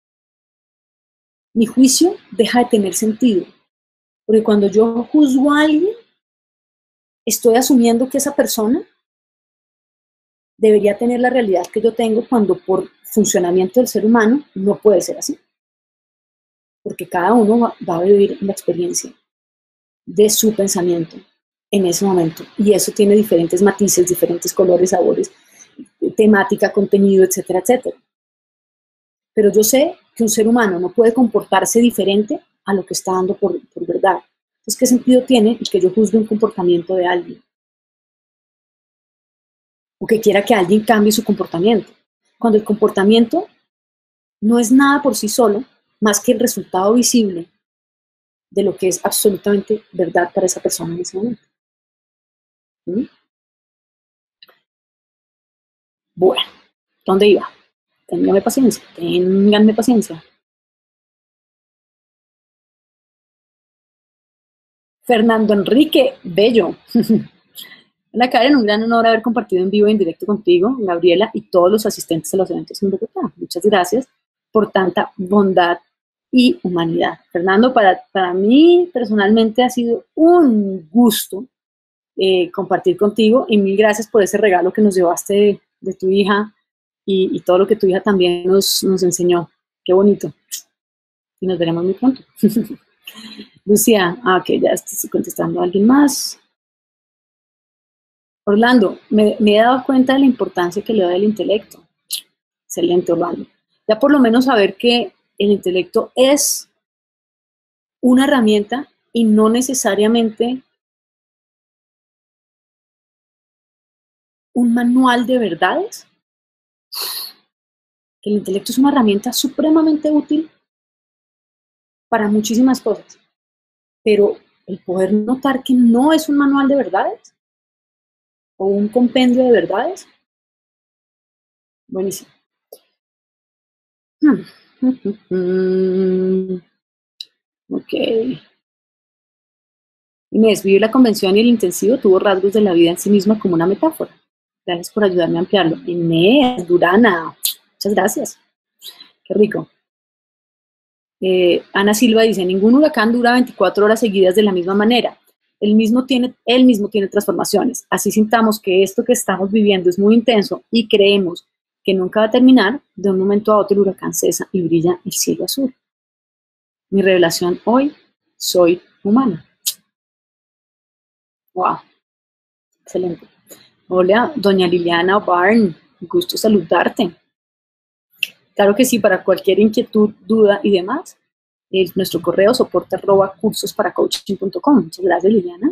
mi juicio deja de tener sentido, porque cuando yo juzgo a alguien, estoy asumiendo que esa persona debería tener la realidad que yo tengo cuando por funcionamiento del ser humano no puede ser así, porque cada uno va a vivir una experiencia de su pensamiento en ese momento. Y eso tiene diferentes matices, diferentes colores, sabores, temática, contenido, etcétera, etcétera. Pero yo sé que un ser humano no puede comportarse diferente a lo que está dando por verdad. Entonces, ¿qué sentido tiene el que yo juzgue un comportamiento de alguien? O que quiera que alguien cambie su comportamiento. Cuando el comportamiento no es nada por sí solo, más que el resultado visible de lo que es absolutamente verdad para esa persona en ese momento. ¿Mm? Bueno, ¿dónde iba? Ténganme paciencia, ténganme paciencia. Fernando Enrique Bello. Hola Karen, un gran honor haber compartido en vivo y en directo contigo, Gabriela, y todos los asistentes a los eventos en Bogotá. Muchas gracias por tanta bondad y humanidad. Fernando, para mí personalmente ha sido un gusto compartir contigo y mil gracias por ese regalo que nos llevaste de tu hija y todo lo que tu hija también nos enseñó. Qué bonito. Y nos veremos muy pronto. Lucía, ok, ya estoy contestando a alguien más. Orlando, me he dado cuenta de la importancia que le da el intelecto. Excelente, Orlando. Ya por lo menos saber que el intelecto es una herramienta y no necesariamente un manual de verdades. Que el intelecto es una herramienta supremamente útil para muchísimas cosas, pero el poder notar que no es un manual de verdades o un compendio de verdades, buenísimo. Ok. Inés, vivir la convención y el intensivo tuvo rasgos de la vida en sí misma como una metáfora. Gracias por ayudarme a ampliarlo. Inés, Durana, muchas gracias. Qué rico. Ana Silva dice, ningún huracán dura 24 horas seguidas de la misma manera. Él mismo tiene transformaciones. Así sintamos que esto que estamos viviendo es muy intenso y creemos que nunca va a terminar, de un momento a otro el huracán cesa y brilla el cielo azul. Mi revelación hoy, soy humana. Wow, excelente. Hola, doña Liliana Barn, gusto saludarte. Claro que sí, para cualquier inquietud, duda y demás, nuestro correo soporte@cursosparacoaching.com. Muchas gracias, Liliana.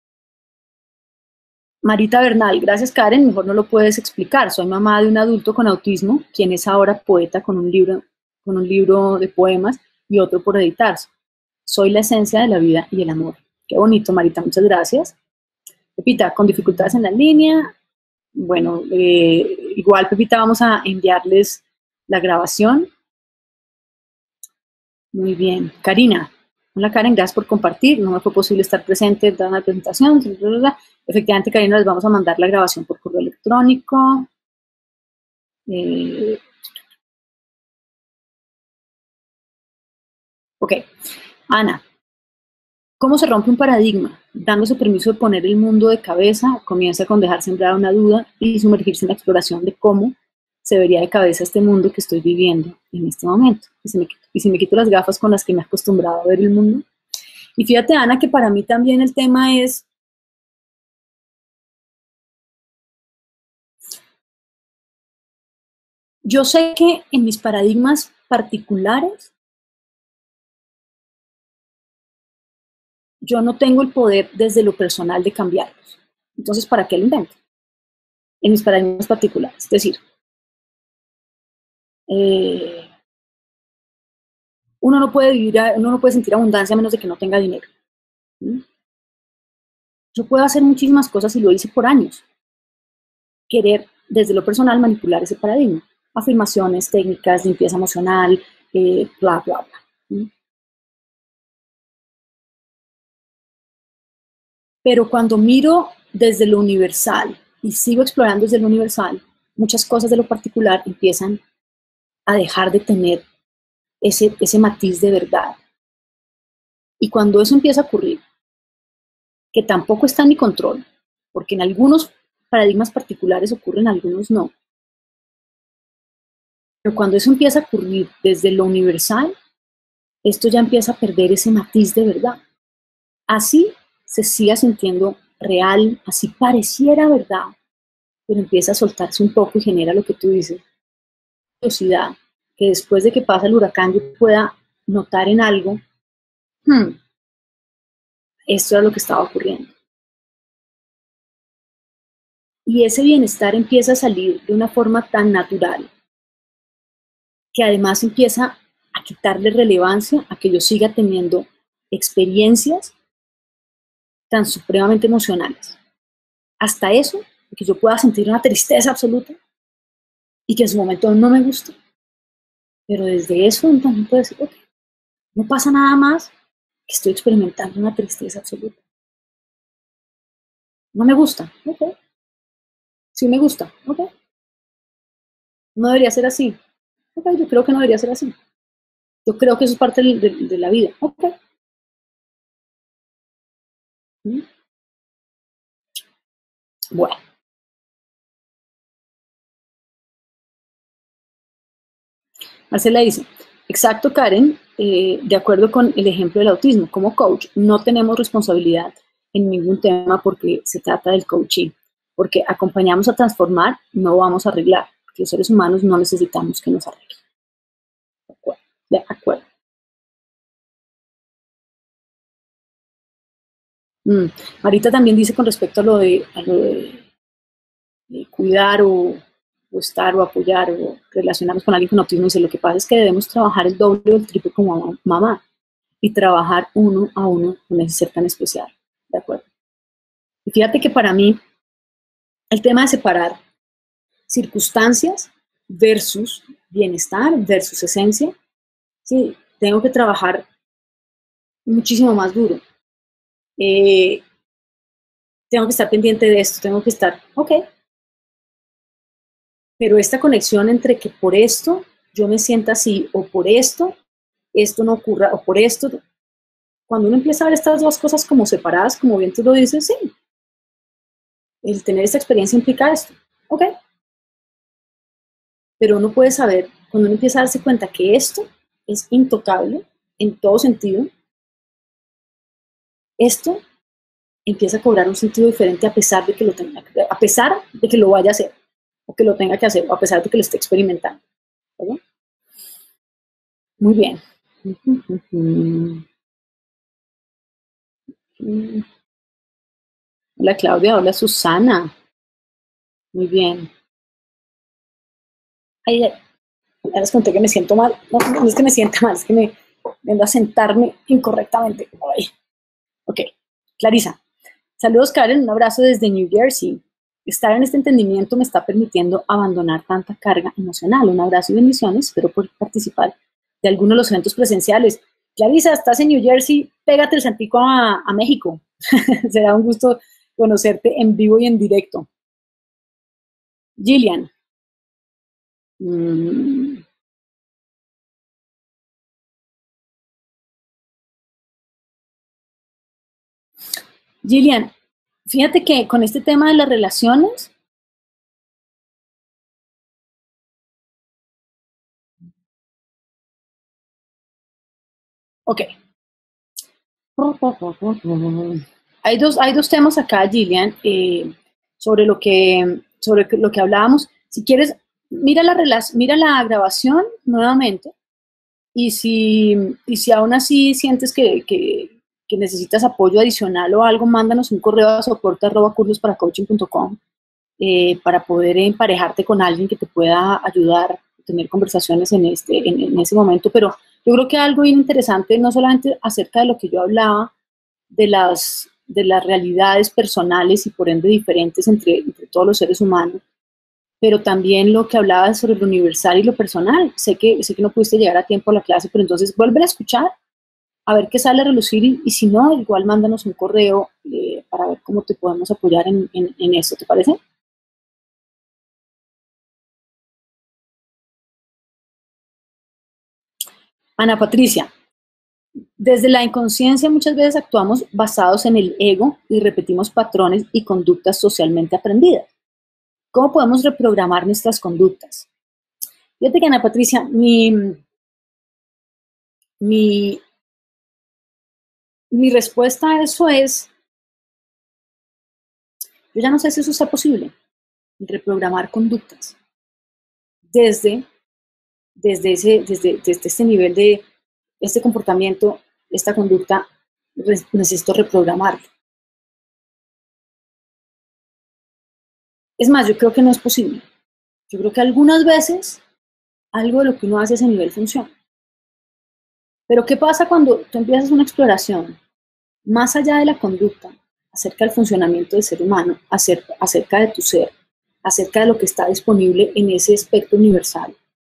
Marita Bernal, gracias Karen, mejor no lo puedes explicar. Soy mamá de un adulto con autismo, quien es ahora poeta con un libro de poemas y otro por editarse. Soy la esencia de la vida y el amor. Qué bonito, Marita, muchas gracias. Pepita, con dificultades en la línea. Bueno, igual, Pepita, vamos a enviarles la grabación. Muy bien. Karina. Hola Karen, gracias por compartir. No me fue posible estar presente en la presentación. Efectivamente, Karina, les vamos a mandar la grabación por correo electrónico. Ok. Ana, ¿cómo se rompe un paradigma? Dándose permiso de poner el mundo de cabeza, comienza con dejar sembrada una duda y sumergirse en la exploración de cómo se vería de cabeza este mundo que estoy viviendo en este momento. Y si me quito las gafas con las que me he acostumbrado a ver el mundo. Y fíjate, Ana, que para mí también el tema es yo sé que en mis paradigmas particulares yo no tengo el poder desde lo personal de cambiarlos. Entonces, ¿para qué lo invento? En mis paradigmas particulares. Es decir, uno no puede sentir abundancia a menos de que no tenga dinero. ¿Sí? Yo puedo hacer muchísimas cosas y lo hice por años. Querer desde lo personal manipular ese paradigma. Afirmaciones, técnicas, limpieza emocional, bla, bla, bla. ¿Sí? Pero cuando miro desde lo universal y sigo explorando desde lo universal, muchas cosas de lo particular empiezan a dejar de tener ese matiz de verdad. Y cuando eso empieza a ocurrir, que tampoco está en mi control, porque en algunos paradigmas particulares ocurren, en algunos no. Pero cuando eso empieza a ocurrir desde lo universal, esto ya empieza a perder ese matiz de verdad. Así se siga sintiendo real, así pareciera verdad, pero empieza a soltarse un poco y genera lo que tú dices, curiosidad, que después de que pasa el huracán yo pueda notar en algo, esto era lo que estaba ocurriendo. Y ese bienestar empieza a salir de una forma tan natural, que además empieza a quitarle relevancia a que yo siga teniendo experiencias tan supremamente emocionales. Hasta eso, que yo pueda sentir una tristeza absoluta y que en su momento no me guste. Pero desde eso entonces puedo decir, ok, no pasa nada más que estoy experimentando una tristeza absoluta. No me gusta, ok. Sí me gusta, ok. No debería ser así. Ok, yo creo que no debería ser así. Yo creo que eso es parte de la vida. Ok. ¿Mm? Bueno. Marcela dice, exacto, Karen, de acuerdo con el ejemplo del autismo, como coach, no tenemos responsabilidad en ningún tema porque se trata del coaching, porque acompañamos a transformar, no vamos a arreglar, porque los seres humanos no necesitamos que nos arreglen. De acuerdo. De acuerdo. Marita también dice con respecto a lo de cuidar o estar o apoyar o relacionarnos con alguien con autismo, dice, lo que pasa es que debemos trabajar el doble o el triple como mamá y trabajar uno a uno con ese ser tan especial. ¿De acuerdo? Y fíjate que para mí el tema de separar circunstancias versus bienestar, versus esencia, sí, tengo que trabajar muchísimo más duro. Tengo que estar pendiente de esto, tengo que estar, ok, pero esta conexión entre que por esto yo me sienta así o por esto no ocurra o por esto, cuando uno empieza a ver estas dos cosas como separadas, como bien tú lo dices, sí, el tener esta experiencia implica esto, ok, pero uno puede saber, cuando uno empieza a darse cuenta que esto es intocable en todo sentido, esto empieza a cobrar un sentido diferente a pesar de que lo tenga, a pesar de que lo vaya a hacer, o que lo tenga que hacer, o a pesar de que lo esté experimentando. ¿Verdad? Muy bien. Hola Claudia, hola Susana. Muy bien. Ay, ya les conté que me siento mal. No, no es que me sienta mal, es que me vengo a sentarme incorrectamente. Ay. Ok, Clarisa. Saludos, Karen. Un abrazo desde New Jersey. Estar en este entendimiento me está permitiendo abandonar tanta carga emocional. Un abrazo y bendiciones. Espero poder participar de alguno de los eventos presenciales. Clarisa, estás en New Jersey. Pégate el santico a México. Será un gusto conocerte en vivo y en directo. Gillian. Mm, Gillian, fíjate que con este tema de las relaciones, ok. Hay dos temas acá, Gillian, sobre lo que hablábamos. Si quieres, mira la grabación nuevamente y si aún así sientes que necesitas apoyo adicional o algo, mándanos un correo a soporte@cursosparacoaching.com para poder emparejarte con alguien que te pueda ayudar a tener conversaciones en ese momento. Pero yo creo que algo bien interesante, no solamente acerca de lo que yo hablaba, de las realidades personales y por ende diferentes entre todos los seres humanos, pero también lo que hablaba sobre lo universal y lo personal. Sé que no pudiste llegar a tiempo a la clase, pero entonces vuelve a escuchar, a ver qué sale a relucir y si no, igual mándanos un correo para ver cómo te podemos apoyar en eso, ¿te parece? Ana Patricia, desde la inconsciencia muchas veces actuamos basados en el ego y repetimos patrones y conductas socialmente aprendidas. ¿Cómo podemos reprogramar nuestras conductas? Fíjate que, Ana Patricia, mi, mi respuesta a eso es Yo ya no sé si eso sea posible, reprogramar conductas desde este nivel de este comportamiento, esta conducta, necesito reprogramarlo. Es más, yo creo que no es posible. Yo creo que algunas veces algo de lo que uno hace a ese nivel funciona. Pero ¿qué pasa cuando tú empiezas una exploración más allá de la conducta, acerca del funcionamiento del ser humano, acerca de tu ser, acerca de lo que está disponible en ese espectro universal?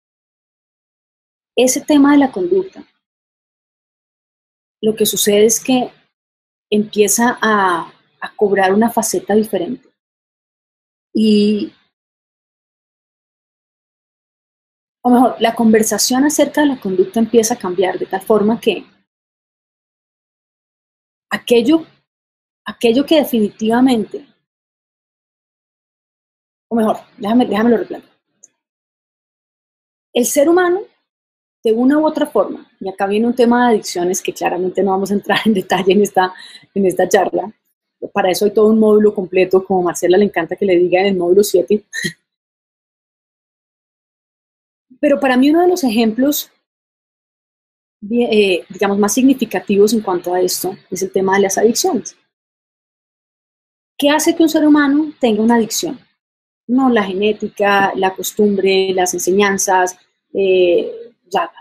Ese tema de la conducta, lo que sucede es que empieza a cobrar una faceta diferente. Y, o mejor, la conversación acerca de la conducta empieza a cambiar de tal forma que aquello que definitivamente, o mejor, déjame lo replantear. El ser humano, de una u otra forma, y acá viene un tema de adicciones que claramente no vamos a entrar en detalle en esta charla, para eso hay todo un módulo completo, como a Marcela le encanta que le diga en el módulo 7. Pero para mí uno de los ejemplos, digamos, más significativos en cuanto a esto es el tema de las adicciones. ¿Qué hace que un ser humano tenga una adicción? No la genética, la costumbre, las enseñanzas, ya.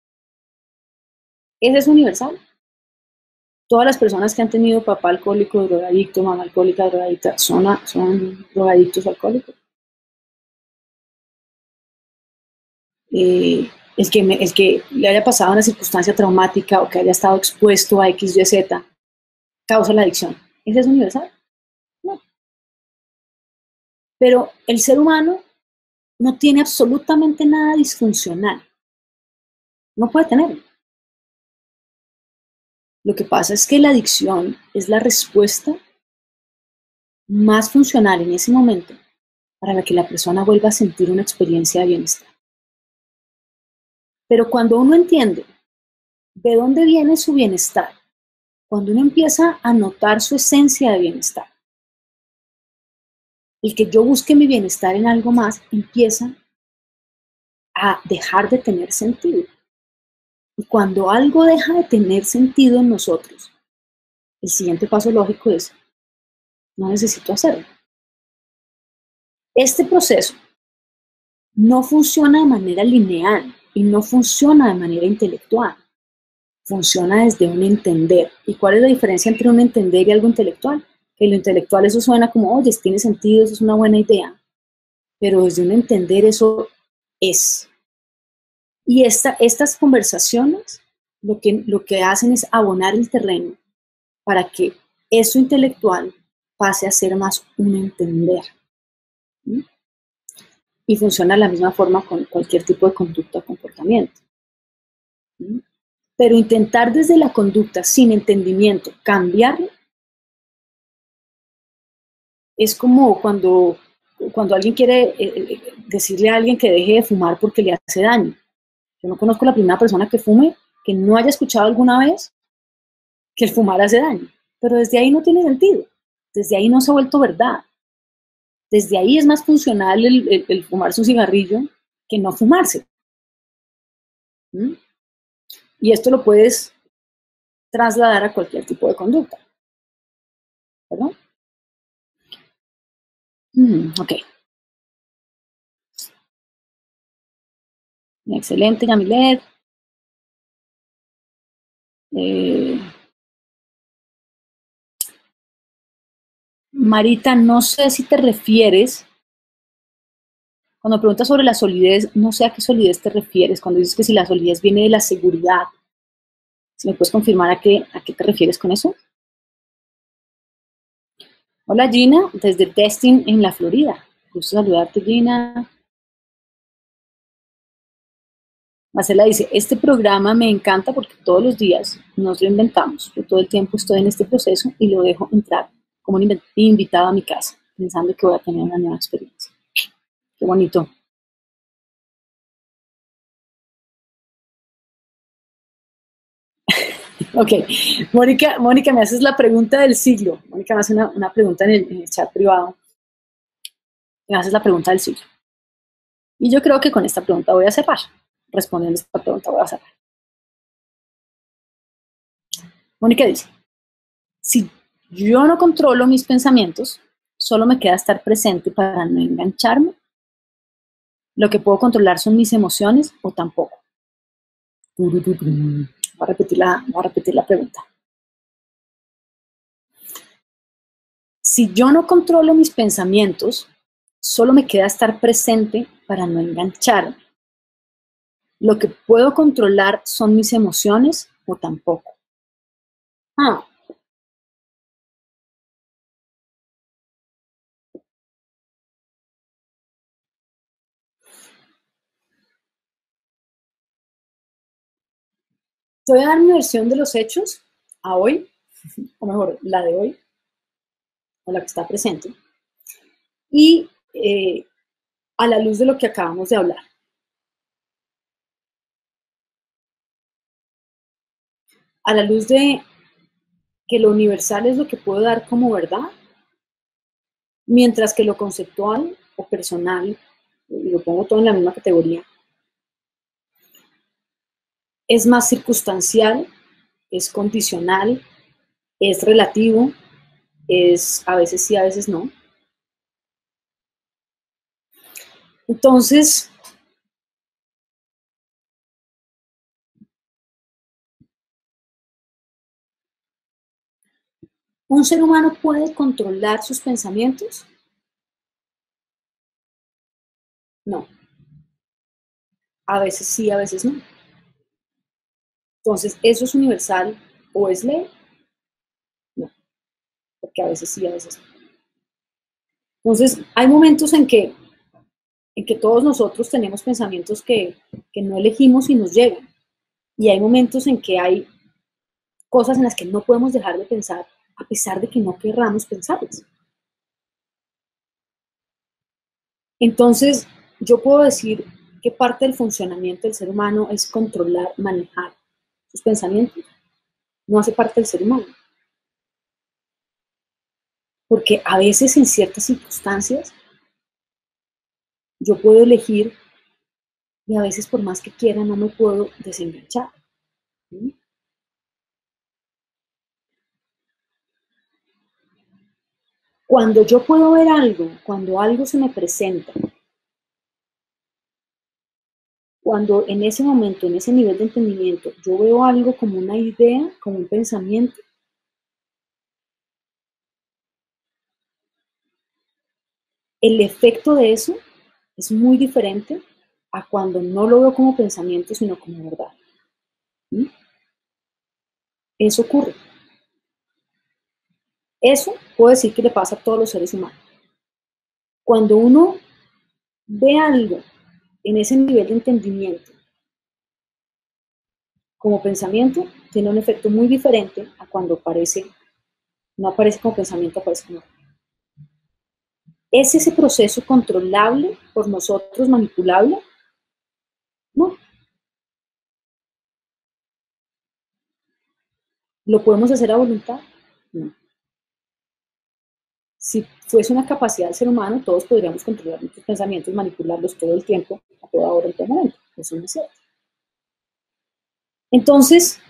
Ese es universal. Todas las personas que han tenido papá alcohólico, drogadicto, mamá alcohólica, drogadicta, son drogadictos alcohólicos. El que le haya pasado una circunstancia traumática o que haya estado expuesto a X, Y, Z, causa la adicción. ¿Ese es universal? No. Pero el ser humano no tiene absolutamente nada disfuncional. No puede tenerlo. Lo que pasa es que la adicción es la respuesta más funcional en ese momento para la que la persona vuelva a sentir una experiencia de bienestar. Pero cuando uno entiende de dónde viene su bienestar, cuando uno empieza a notar su esencia de bienestar, el que yo busque mi bienestar en algo más empieza a dejar de tener sentido. Y cuando algo deja de tener sentido en nosotros, el siguiente paso lógico es, no necesito hacerlo. Este proceso no funciona de manera lineal y no funciona de manera intelectual. Funciona desde un entender. ¿Y cuál es la diferencia entre un entender y algo intelectual? Que lo intelectual eso suena como, oye, tiene sentido, eso es una buena idea. Pero desde un entender eso es. Y estas conversaciones lo que hacen es abonar el terreno para que eso intelectual pase a ser más un entender. ¿Sí? Y funciona de la misma forma con cualquier tipo de conducta o comportamiento. ¿Sí? Pero intentar desde la conducta sin entendimiento cambiarlo es como cuando alguien quiere decirle a alguien que deje de fumar porque le hace daño. Yo no conozco la primera persona que fume que no haya escuchado alguna vez que el fumar hace daño. Pero desde ahí no tiene sentido. Desde ahí no se ha vuelto verdad. Desde ahí es más funcional el fumarse un cigarrillo que no fumarse. ¿Mm? Y esto lo puedes trasladar a cualquier tipo de conducta. ¿Verdad? Ok. Excelente, Yamilet. Eh, Marita, no sé si te refieres, cuando preguntas sobre la solidez, no sé a qué solidez te refieres, cuando dices que si la solidez viene de la seguridad, si me puedes confirmar a qué te refieres con eso. Hola Gina, desde Testing en la Florida. Gusto saludarte, Gina. Marcela dice, este programa me encanta porque todos los días nos reinventamos. Yo todo el tiempo estoy en este proceso y lo dejo entrar como un invitado a mi casa, pensando que voy a tener una nueva experiencia. Qué bonito. Ok, Mónica, me haces la pregunta del siglo. Mónica me hace una pregunta en el chat privado. Me haces la pregunta del siglo. Y yo creo que con esta pregunta voy a cerrar. Respondiendo a esta pregunta voy a cerrar. Mónica dice, si yo no controlo mis pensamientos, solo me queda estar presente para no engancharme. Lo que puedo controlar son mis emociones o tampoco. Voy a repetir la pregunta. Si yo no controlo mis pensamientos, solo me queda estar presente para no engancharme. Lo que puedo controlar son mis emociones o tampoco. Ah, te voy a dar mi versión de los hechos a hoy, o mejor, la de hoy, o la que está presente, y a la luz de lo que acabamos de hablar. A la luz de que lo universal es lo que puedo dar como verdad, mientras que lo conceptual o personal, y lo pongo todo en la misma categoría, es más circunstancial, es condicional, es relativo, es a veces sí, a veces no. Entonces, ¿un ser humano puede controlar sus pensamientos? No. A veces sí, a veces no. Entonces, ¿eso es universal o es ley? No, porque a veces sí, a veces no. Entonces, hay momentos en que todos nosotros tenemos pensamientos que no elegimos y nos llegan. Y hay momentos en que hay cosas en las que no podemos dejar de pensar a pesar de que no querramos pensarlas. Entonces, yo puedo decir que parte del funcionamiento del ser humano es controlar, manejar sus pensamientos. No hace parte del ser humano. Porque a veces en ciertas circunstancias yo puedo elegir y a veces por más que quiera no me puedo desenganchar. ¿Sí? Cuando yo puedo ver algo, cuando algo se me presenta, cuando en ese momento, en ese nivel de entendimiento, yo veo algo como una idea, como un pensamiento, el efecto de eso es muy diferente a cuando no lo veo como pensamiento, sino como verdad. ¿Sí? Eso ocurre. Eso puedo decir que le pasa a todos los seres humanos. Cuando uno ve algo en ese nivel de entendimiento como pensamiento, tiene un efecto muy diferente a cuando aparece, no aparece como pensamiento, aparece como... ¿Es ese proceso controlable por nosotros, manipulable? No. ¿Lo podemos hacer a voluntad? No. Si fuese una capacidad del ser humano, todos podríamos controlar nuestros pensamientos, manipularlos todo el tiempo, a toda hora, en todo momento. Eso no es cierto. Entonces,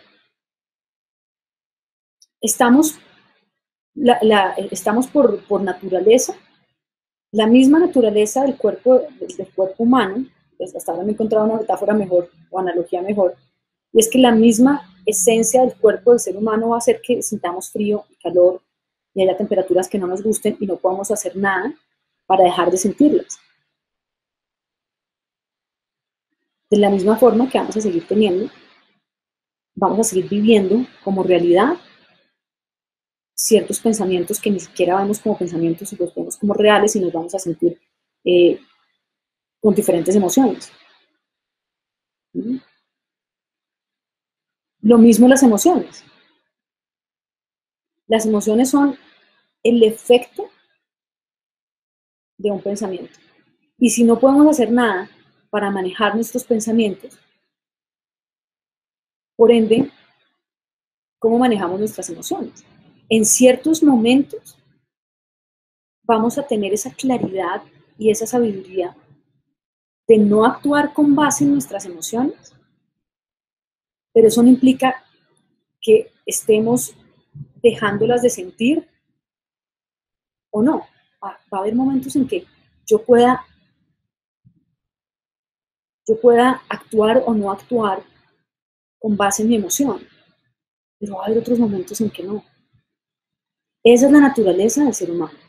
estamos, estamos por naturaleza, la misma naturaleza del cuerpo humano, pues hasta ahora me he encontrado una metáfora mejor o analogía mejor, y es que la misma esencia del cuerpo del ser humano va a hacer que sintamos frío y calor y haya temperaturas que no nos gusten y no podamos hacer nada para dejar de sentirlas. De la misma forma que vamos a seguir teniendo, vamos a seguir viviendo como realidad ciertos pensamientos que ni siquiera vemos como pensamientos y los vemos como reales y nos vamos a sentir eh, con diferentes emociones. ¿Sí? Lo mismo las emociones. Las emociones son el efecto de un pensamiento. Y si no podemos hacer nada para manejar nuestros pensamientos, por ende, cómo manejamos nuestras emociones. En ciertos momentos vamos a tener esa claridad y esa sabiduría de no actuar con base en nuestras emociones, pero eso no implica que estemos dejándolas de sentir o no. Va a haber momentos en que yo pueda actuar o no actuar con base en mi emoción, pero va a haber otros momentos en que no. Esa es la naturaleza del ser humano.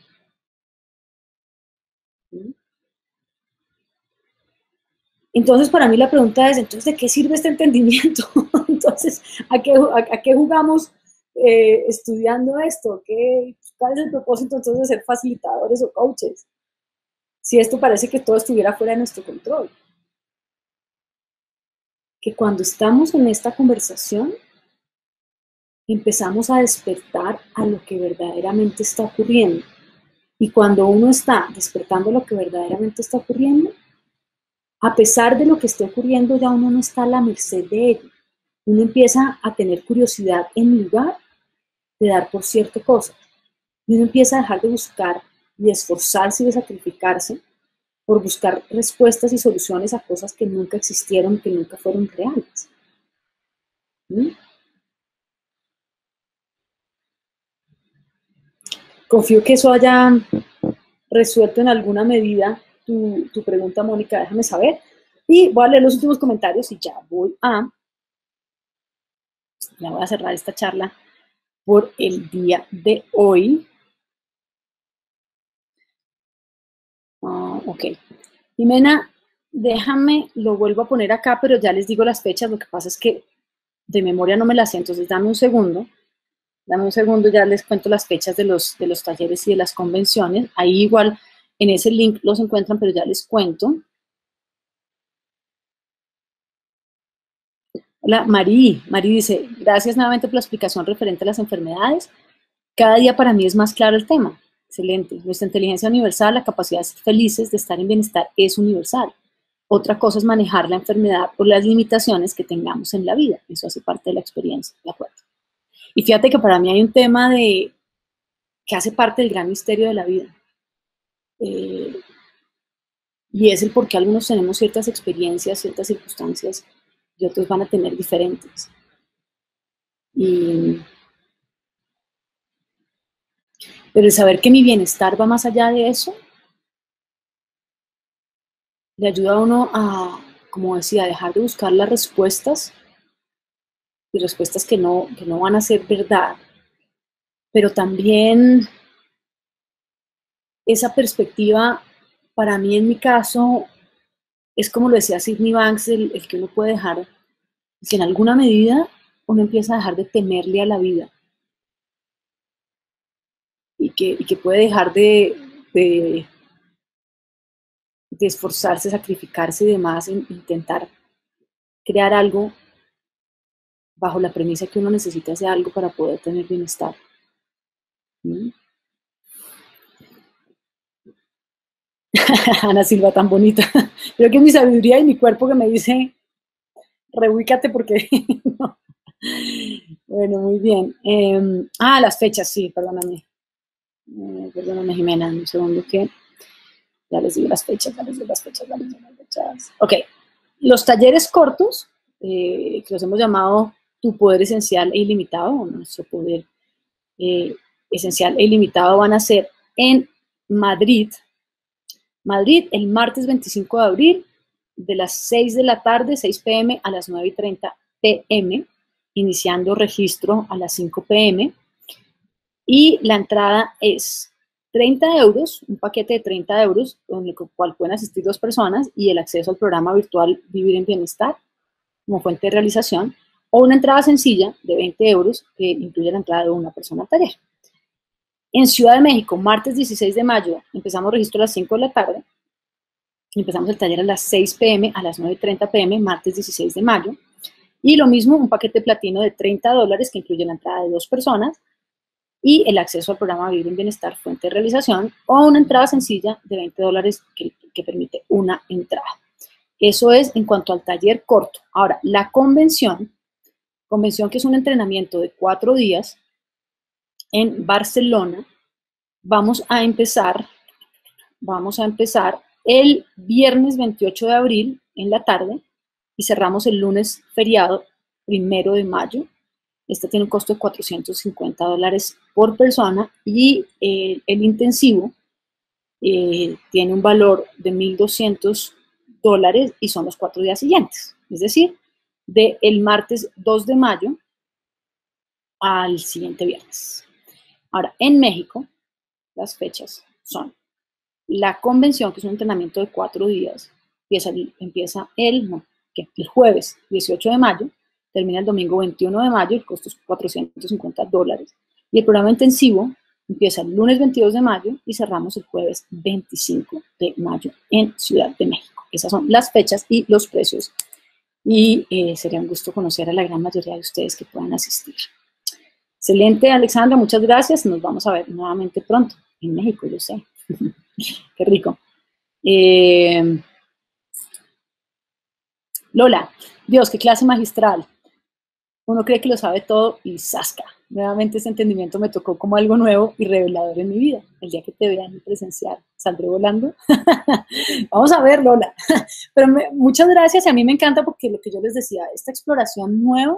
¿Sí? Entonces, para mí la pregunta es, entonces, ¿de qué sirve este entendimiento? Entonces, ¿a qué jugamos estudiando esto? ¿Cuál es el propósito entonces de ser facilitadores o coaches? Si esto parece que todo estuviera fuera de nuestro control. Que cuando estamos en esta conversación, empezamos a despertar a lo que verdaderamente está ocurriendo. Y cuando uno está despertando lo que verdaderamente está ocurriendo, a pesar de lo que esté ocurriendo, ya uno no está a la merced de ello. Uno empieza a tener curiosidad en lugar de dar por cierto cosas. Y uno empieza a dejar de buscar y de esforzarse y de sacrificarse por buscar respuestas y soluciones a cosas que nunca existieron, que nunca fueron reales. ¿Mm? Confío que eso haya resuelto en alguna medida tu pregunta, Mónica, déjame saber. Y voy a leer los últimos comentarios y ya voy a cerrar esta charla por el día de hoy. Ok. Jimena, déjame, lo vuelvo a poner acá, pero ya les digo las fechas. Lo que pasa es que de memoria no me las sé, entonces dame un segundo. Dame un segundo, ya les cuento las fechas de los talleres y de las convenciones. Ahí igual en ese link los encuentran, pero ya les cuento. Hola, Mari dice, gracias nuevamente por la explicación referente a las enfermedades. Cada día para mí es más claro el tema. Excelente. Nuestra inteligencia universal, la capacidad de ser felices, de estar en bienestar, es universal. Otra cosa es manejar la enfermedad por las limitaciones que tengamos en la vida. Eso hace parte de la experiencia, ¿de acuerdo? Y fíjate que para mí hay un tema que hace parte del gran misterio de la vida. Y es el por qué algunos tenemos ciertas experiencias, ciertas circunstancias, y otros van a tener diferentes. Pero el saber que mi bienestar va más allá de eso, le ayuda a uno a, como decía, a dejar de buscar las respuestas, y respuestas que no van a ser verdad. Pero también esa perspectiva, para mí en mi caso, es como lo decía Sydney Banks, el que uno puede dejar, si en alguna medida uno empieza a dejar de temerle a la vida y que puede dejar de esforzarse, sacrificarse y demás en intentar crear algo bajo la premisa que uno necesita hacer algo para poder tener bienestar. ¿Mm? Ana Silva, tan bonita. Creo que es mi sabiduría y mi cuerpo que me dice, reubícate porque no. Bueno, muy bien. Las fechas, sí, perdóname. Perdóname, Jimena, un segundo que ya les digo las fechas. Ok, los talleres cortos, que los hemos llamado Tu Poder Esencial e Ilimitado, o nuestro poder esencial e ilimitado, van a ser en Madrid, el martes 25 de abril, de las 6 de la tarde, 6 p.m. a las 9:30 p.m., iniciando registro a las 5 p.m. Y la entrada es 30 euros, un paquete de 30 euros, con el cual pueden asistir 2 personas, y el acceso al programa virtual Vivir en Bienestar como fuente de realización, o una entrada sencilla de 20 euros que incluye la entrada de una persona al taller. En Ciudad de México, martes 16 de mayo, empezamos registro a las 5 de la tarde, empezamos el taller a las 6 p.m. a las 9:30 p.m., martes 16 de mayo, y lo mismo, un paquete platino de $30 que incluye la entrada de 2 personas y el acceso al programa Vivir en Bienestar, fuente de realización, o una entrada sencilla de $20 que permite una entrada. Eso es en cuanto al taller corto. Ahora, la convención Convención, que es un entrenamiento de 4 días en Barcelona. Vamos a empezar el viernes 28 de abril en la tarde y cerramos el lunes feriado 1 de mayo. Este tiene un costo de $450 por persona y el intensivo tiene un valor de $1,200 y son los 4 días siguientes. Es decir, del martes 2 de mayo al siguiente viernes. Ahora, en México, las fechas son la convención, que es un entrenamiento de 4 días, empieza el jueves 18 de mayo, termina el domingo 21 de mayo, el costo es $450. Y el programa intensivo empieza el lunes 22 de mayo y cerramos el jueves 25 de mayo en Ciudad de México. Esas son las fechas y los precios. Y sería un gusto conocer a la gran mayoría de ustedes que puedan asistir. Excelente, Alexandra, muchas gracias. Nos vamos a ver nuevamente pronto en México, yo sé. Qué rico. Lola, Dios, qué clase magistral. Uno cree que lo sabe todo y ¡zasca! Nuevamente ese entendimiento me tocó como algo nuevo y revelador en mi vida. El día que te vean en presencial, ¿saldré volando? Vamos a ver, Lola. Pero muchas gracias y a mí me encanta porque lo que yo les decía, esta exploración nueva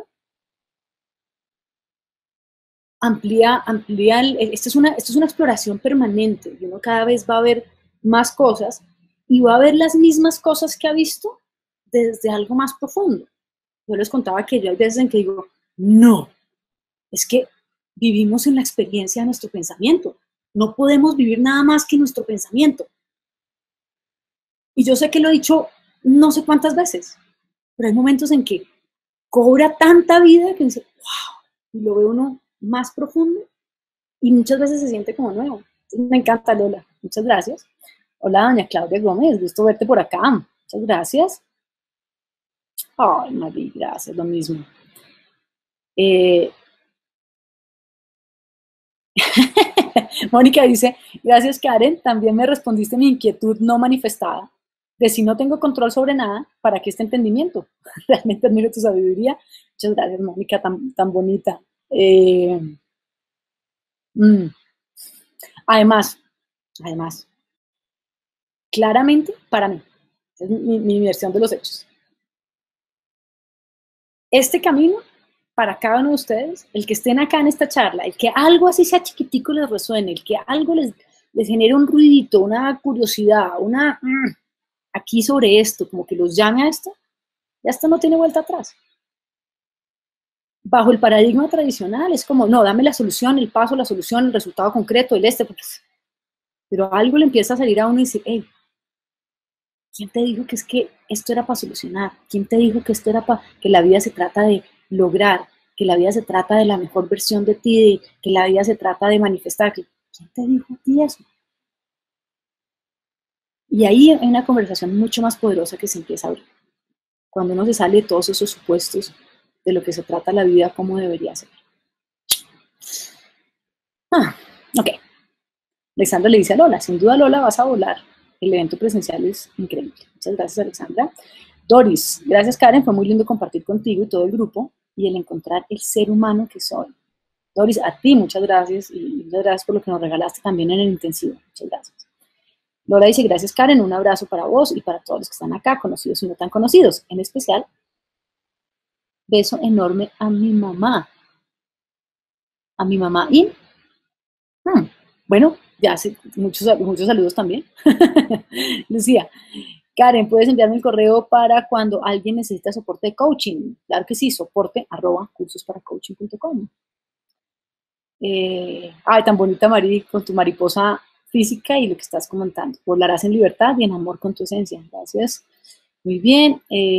amplía esto es una exploración permanente y uno cada vez va a ver más cosas y va a ver las mismas cosas que ha visto desde algo más profundo. Yo les contaba que yo hay veces en que digo, no, es que vivimos en la experiencia de nuestro pensamiento. No podemos vivir nada más que nuestro pensamiento. Y yo sé que lo he dicho no sé cuántas veces, pero hay momentos en que cobra tanta vida que dice, wow, y lo ve uno más profundo y muchas veces se siente como nuevo. Entonces, me encanta, Lola. Muchas gracias. Hola, doña Claudia Gómez, gusto verte por acá. Muchas gracias. Ay, Mari, gracias, lo mismo. Mónica dice, gracias Karen, también me respondiste mi inquietud no manifestada, de si no tengo control sobre nada, ¿para qué este entendimiento? Realmente admiro tu sabiduría. Muchas gracias, Mónica, tan bonita. Además, claramente para mí, es mi versión de los hechos. Este camino, para cada uno de ustedes, el que estén acá en esta charla, el que algo así sea chiquitico les resuene, el que algo les genere un ruidito, una curiosidad, aquí sobre esto, como que los llame a esto, ya esto no tiene vuelta atrás. Bajo el paradigma tradicional es como, no, dame la solución, el paso, la solución, el resultado concreto, pero algo le empieza a salir a uno y dice, hey, ¿quién te dijo que es que esto era para solucionar? ¿Quién te dijo que esto era que la vida se trata de lograr, que la vida se trata de la mejor versión de ti, que la vida se trata de manifestar? ¿Quién te dijo a ti eso? Y ahí hay una conversación mucho más poderosa que se empieza a abrir. Cuando uno se sale de todos esos supuestos de lo que se trata la vida, cómo debería ser. Ok. Alexandra le dice a Lola, sin duda Lola vas a volar. El evento presencial es increíble. Muchas gracias, Alexandra. Doris, gracias Karen, fue muy lindo compartir contigo y todo el grupo y el encontrar el ser humano que soy. Doris, a ti muchas gracias y muchas gracias por lo que nos regalaste también en el intensivo. Muchas gracias. Lola dice, gracias Karen, un abrazo para vos y para todos los que están acá, conocidos y no tan conocidos. En especial, beso enorme a mi mamá. A mi mamá y... bueno, ya sé, muchos saludos también. Lucía, Karen, ¿puedes enviarme el correo para cuando alguien necesita soporte de coaching? Claro que sí, soporte@cursosparacoaching.com. Ay, tan bonita, Mari, con tu mariposa física y lo que estás comentando. Volarás en libertad y en amor con tu esencia. Gracias. Muy bien.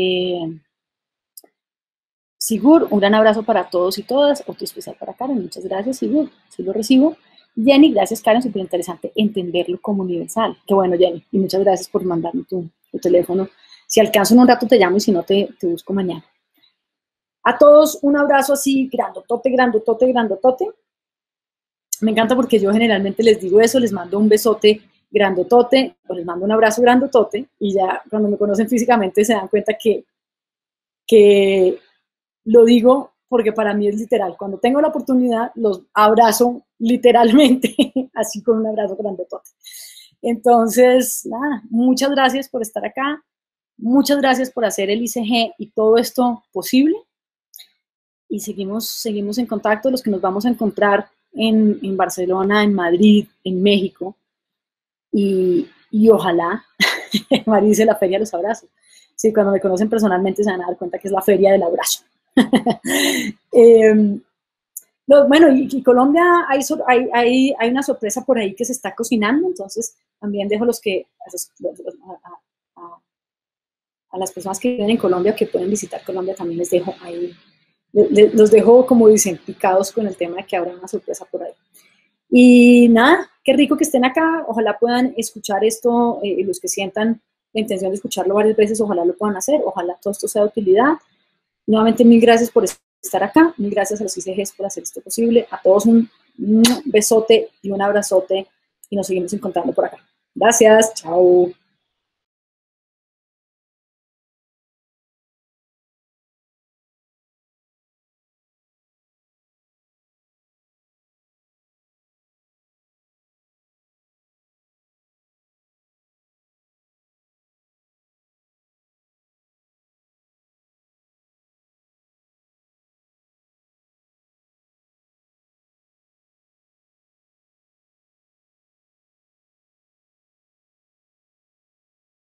Sigur, un gran abrazo para todos y todas. Otro especial para Karen. Muchas gracias, Sigur. Sí lo recibo. Jenny, gracias Karen, súper interesante entenderlo como universal. Qué bueno, Jenny, y muchas gracias por mandarme tu teléfono. Si alcanzo en un rato te llamo y si no te busco mañana. A todos un abrazo así, grandotote, grandotote, grandotote. Me encanta porque yo generalmente les digo eso, les mando un besote grandotote, o les mando un abrazo grandotote, y ya cuando me conocen físicamente se dan cuenta que lo digo porque para mí es literal. Cuando tengo la oportunidad, los abrazo literalmente, así con un abrazo grandotote. Entonces, nada, muchas gracias por estar acá. Muchas gracias por hacer el ICG y todo esto posible. Y seguimos en contacto, los que nos vamos a encontrar en Barcelona, en Madrid, en México. Y ojalá, María dice la feria de los abrazos. Sí, cuando me conocen personalmente se van a dar cuenta que es la feria del abrazo. Bueno, y Colombia hay una sorpresa por ahí que se está cocinando, entonces también dejo a las personas que viven en Colombia, que pueden visitar Colombia, también les dejo ahí, los dejo, como dicen, picados con el tema de que habrá una sorpresa por ahí. Y nada, qué rico que estén acá, ojalá puedan escuchar esto, los que sientan la intención de escucharlo varias veces, ojalá lo puedan hacer, ojalá todo esto sea de utilidad. Nuevamente, mil gracias por estar acá, mil gracias a los ICGs por hacer esto posible, a todos un besote y un abrazote y nos seguimos encontrando por acá. Gracias, chao.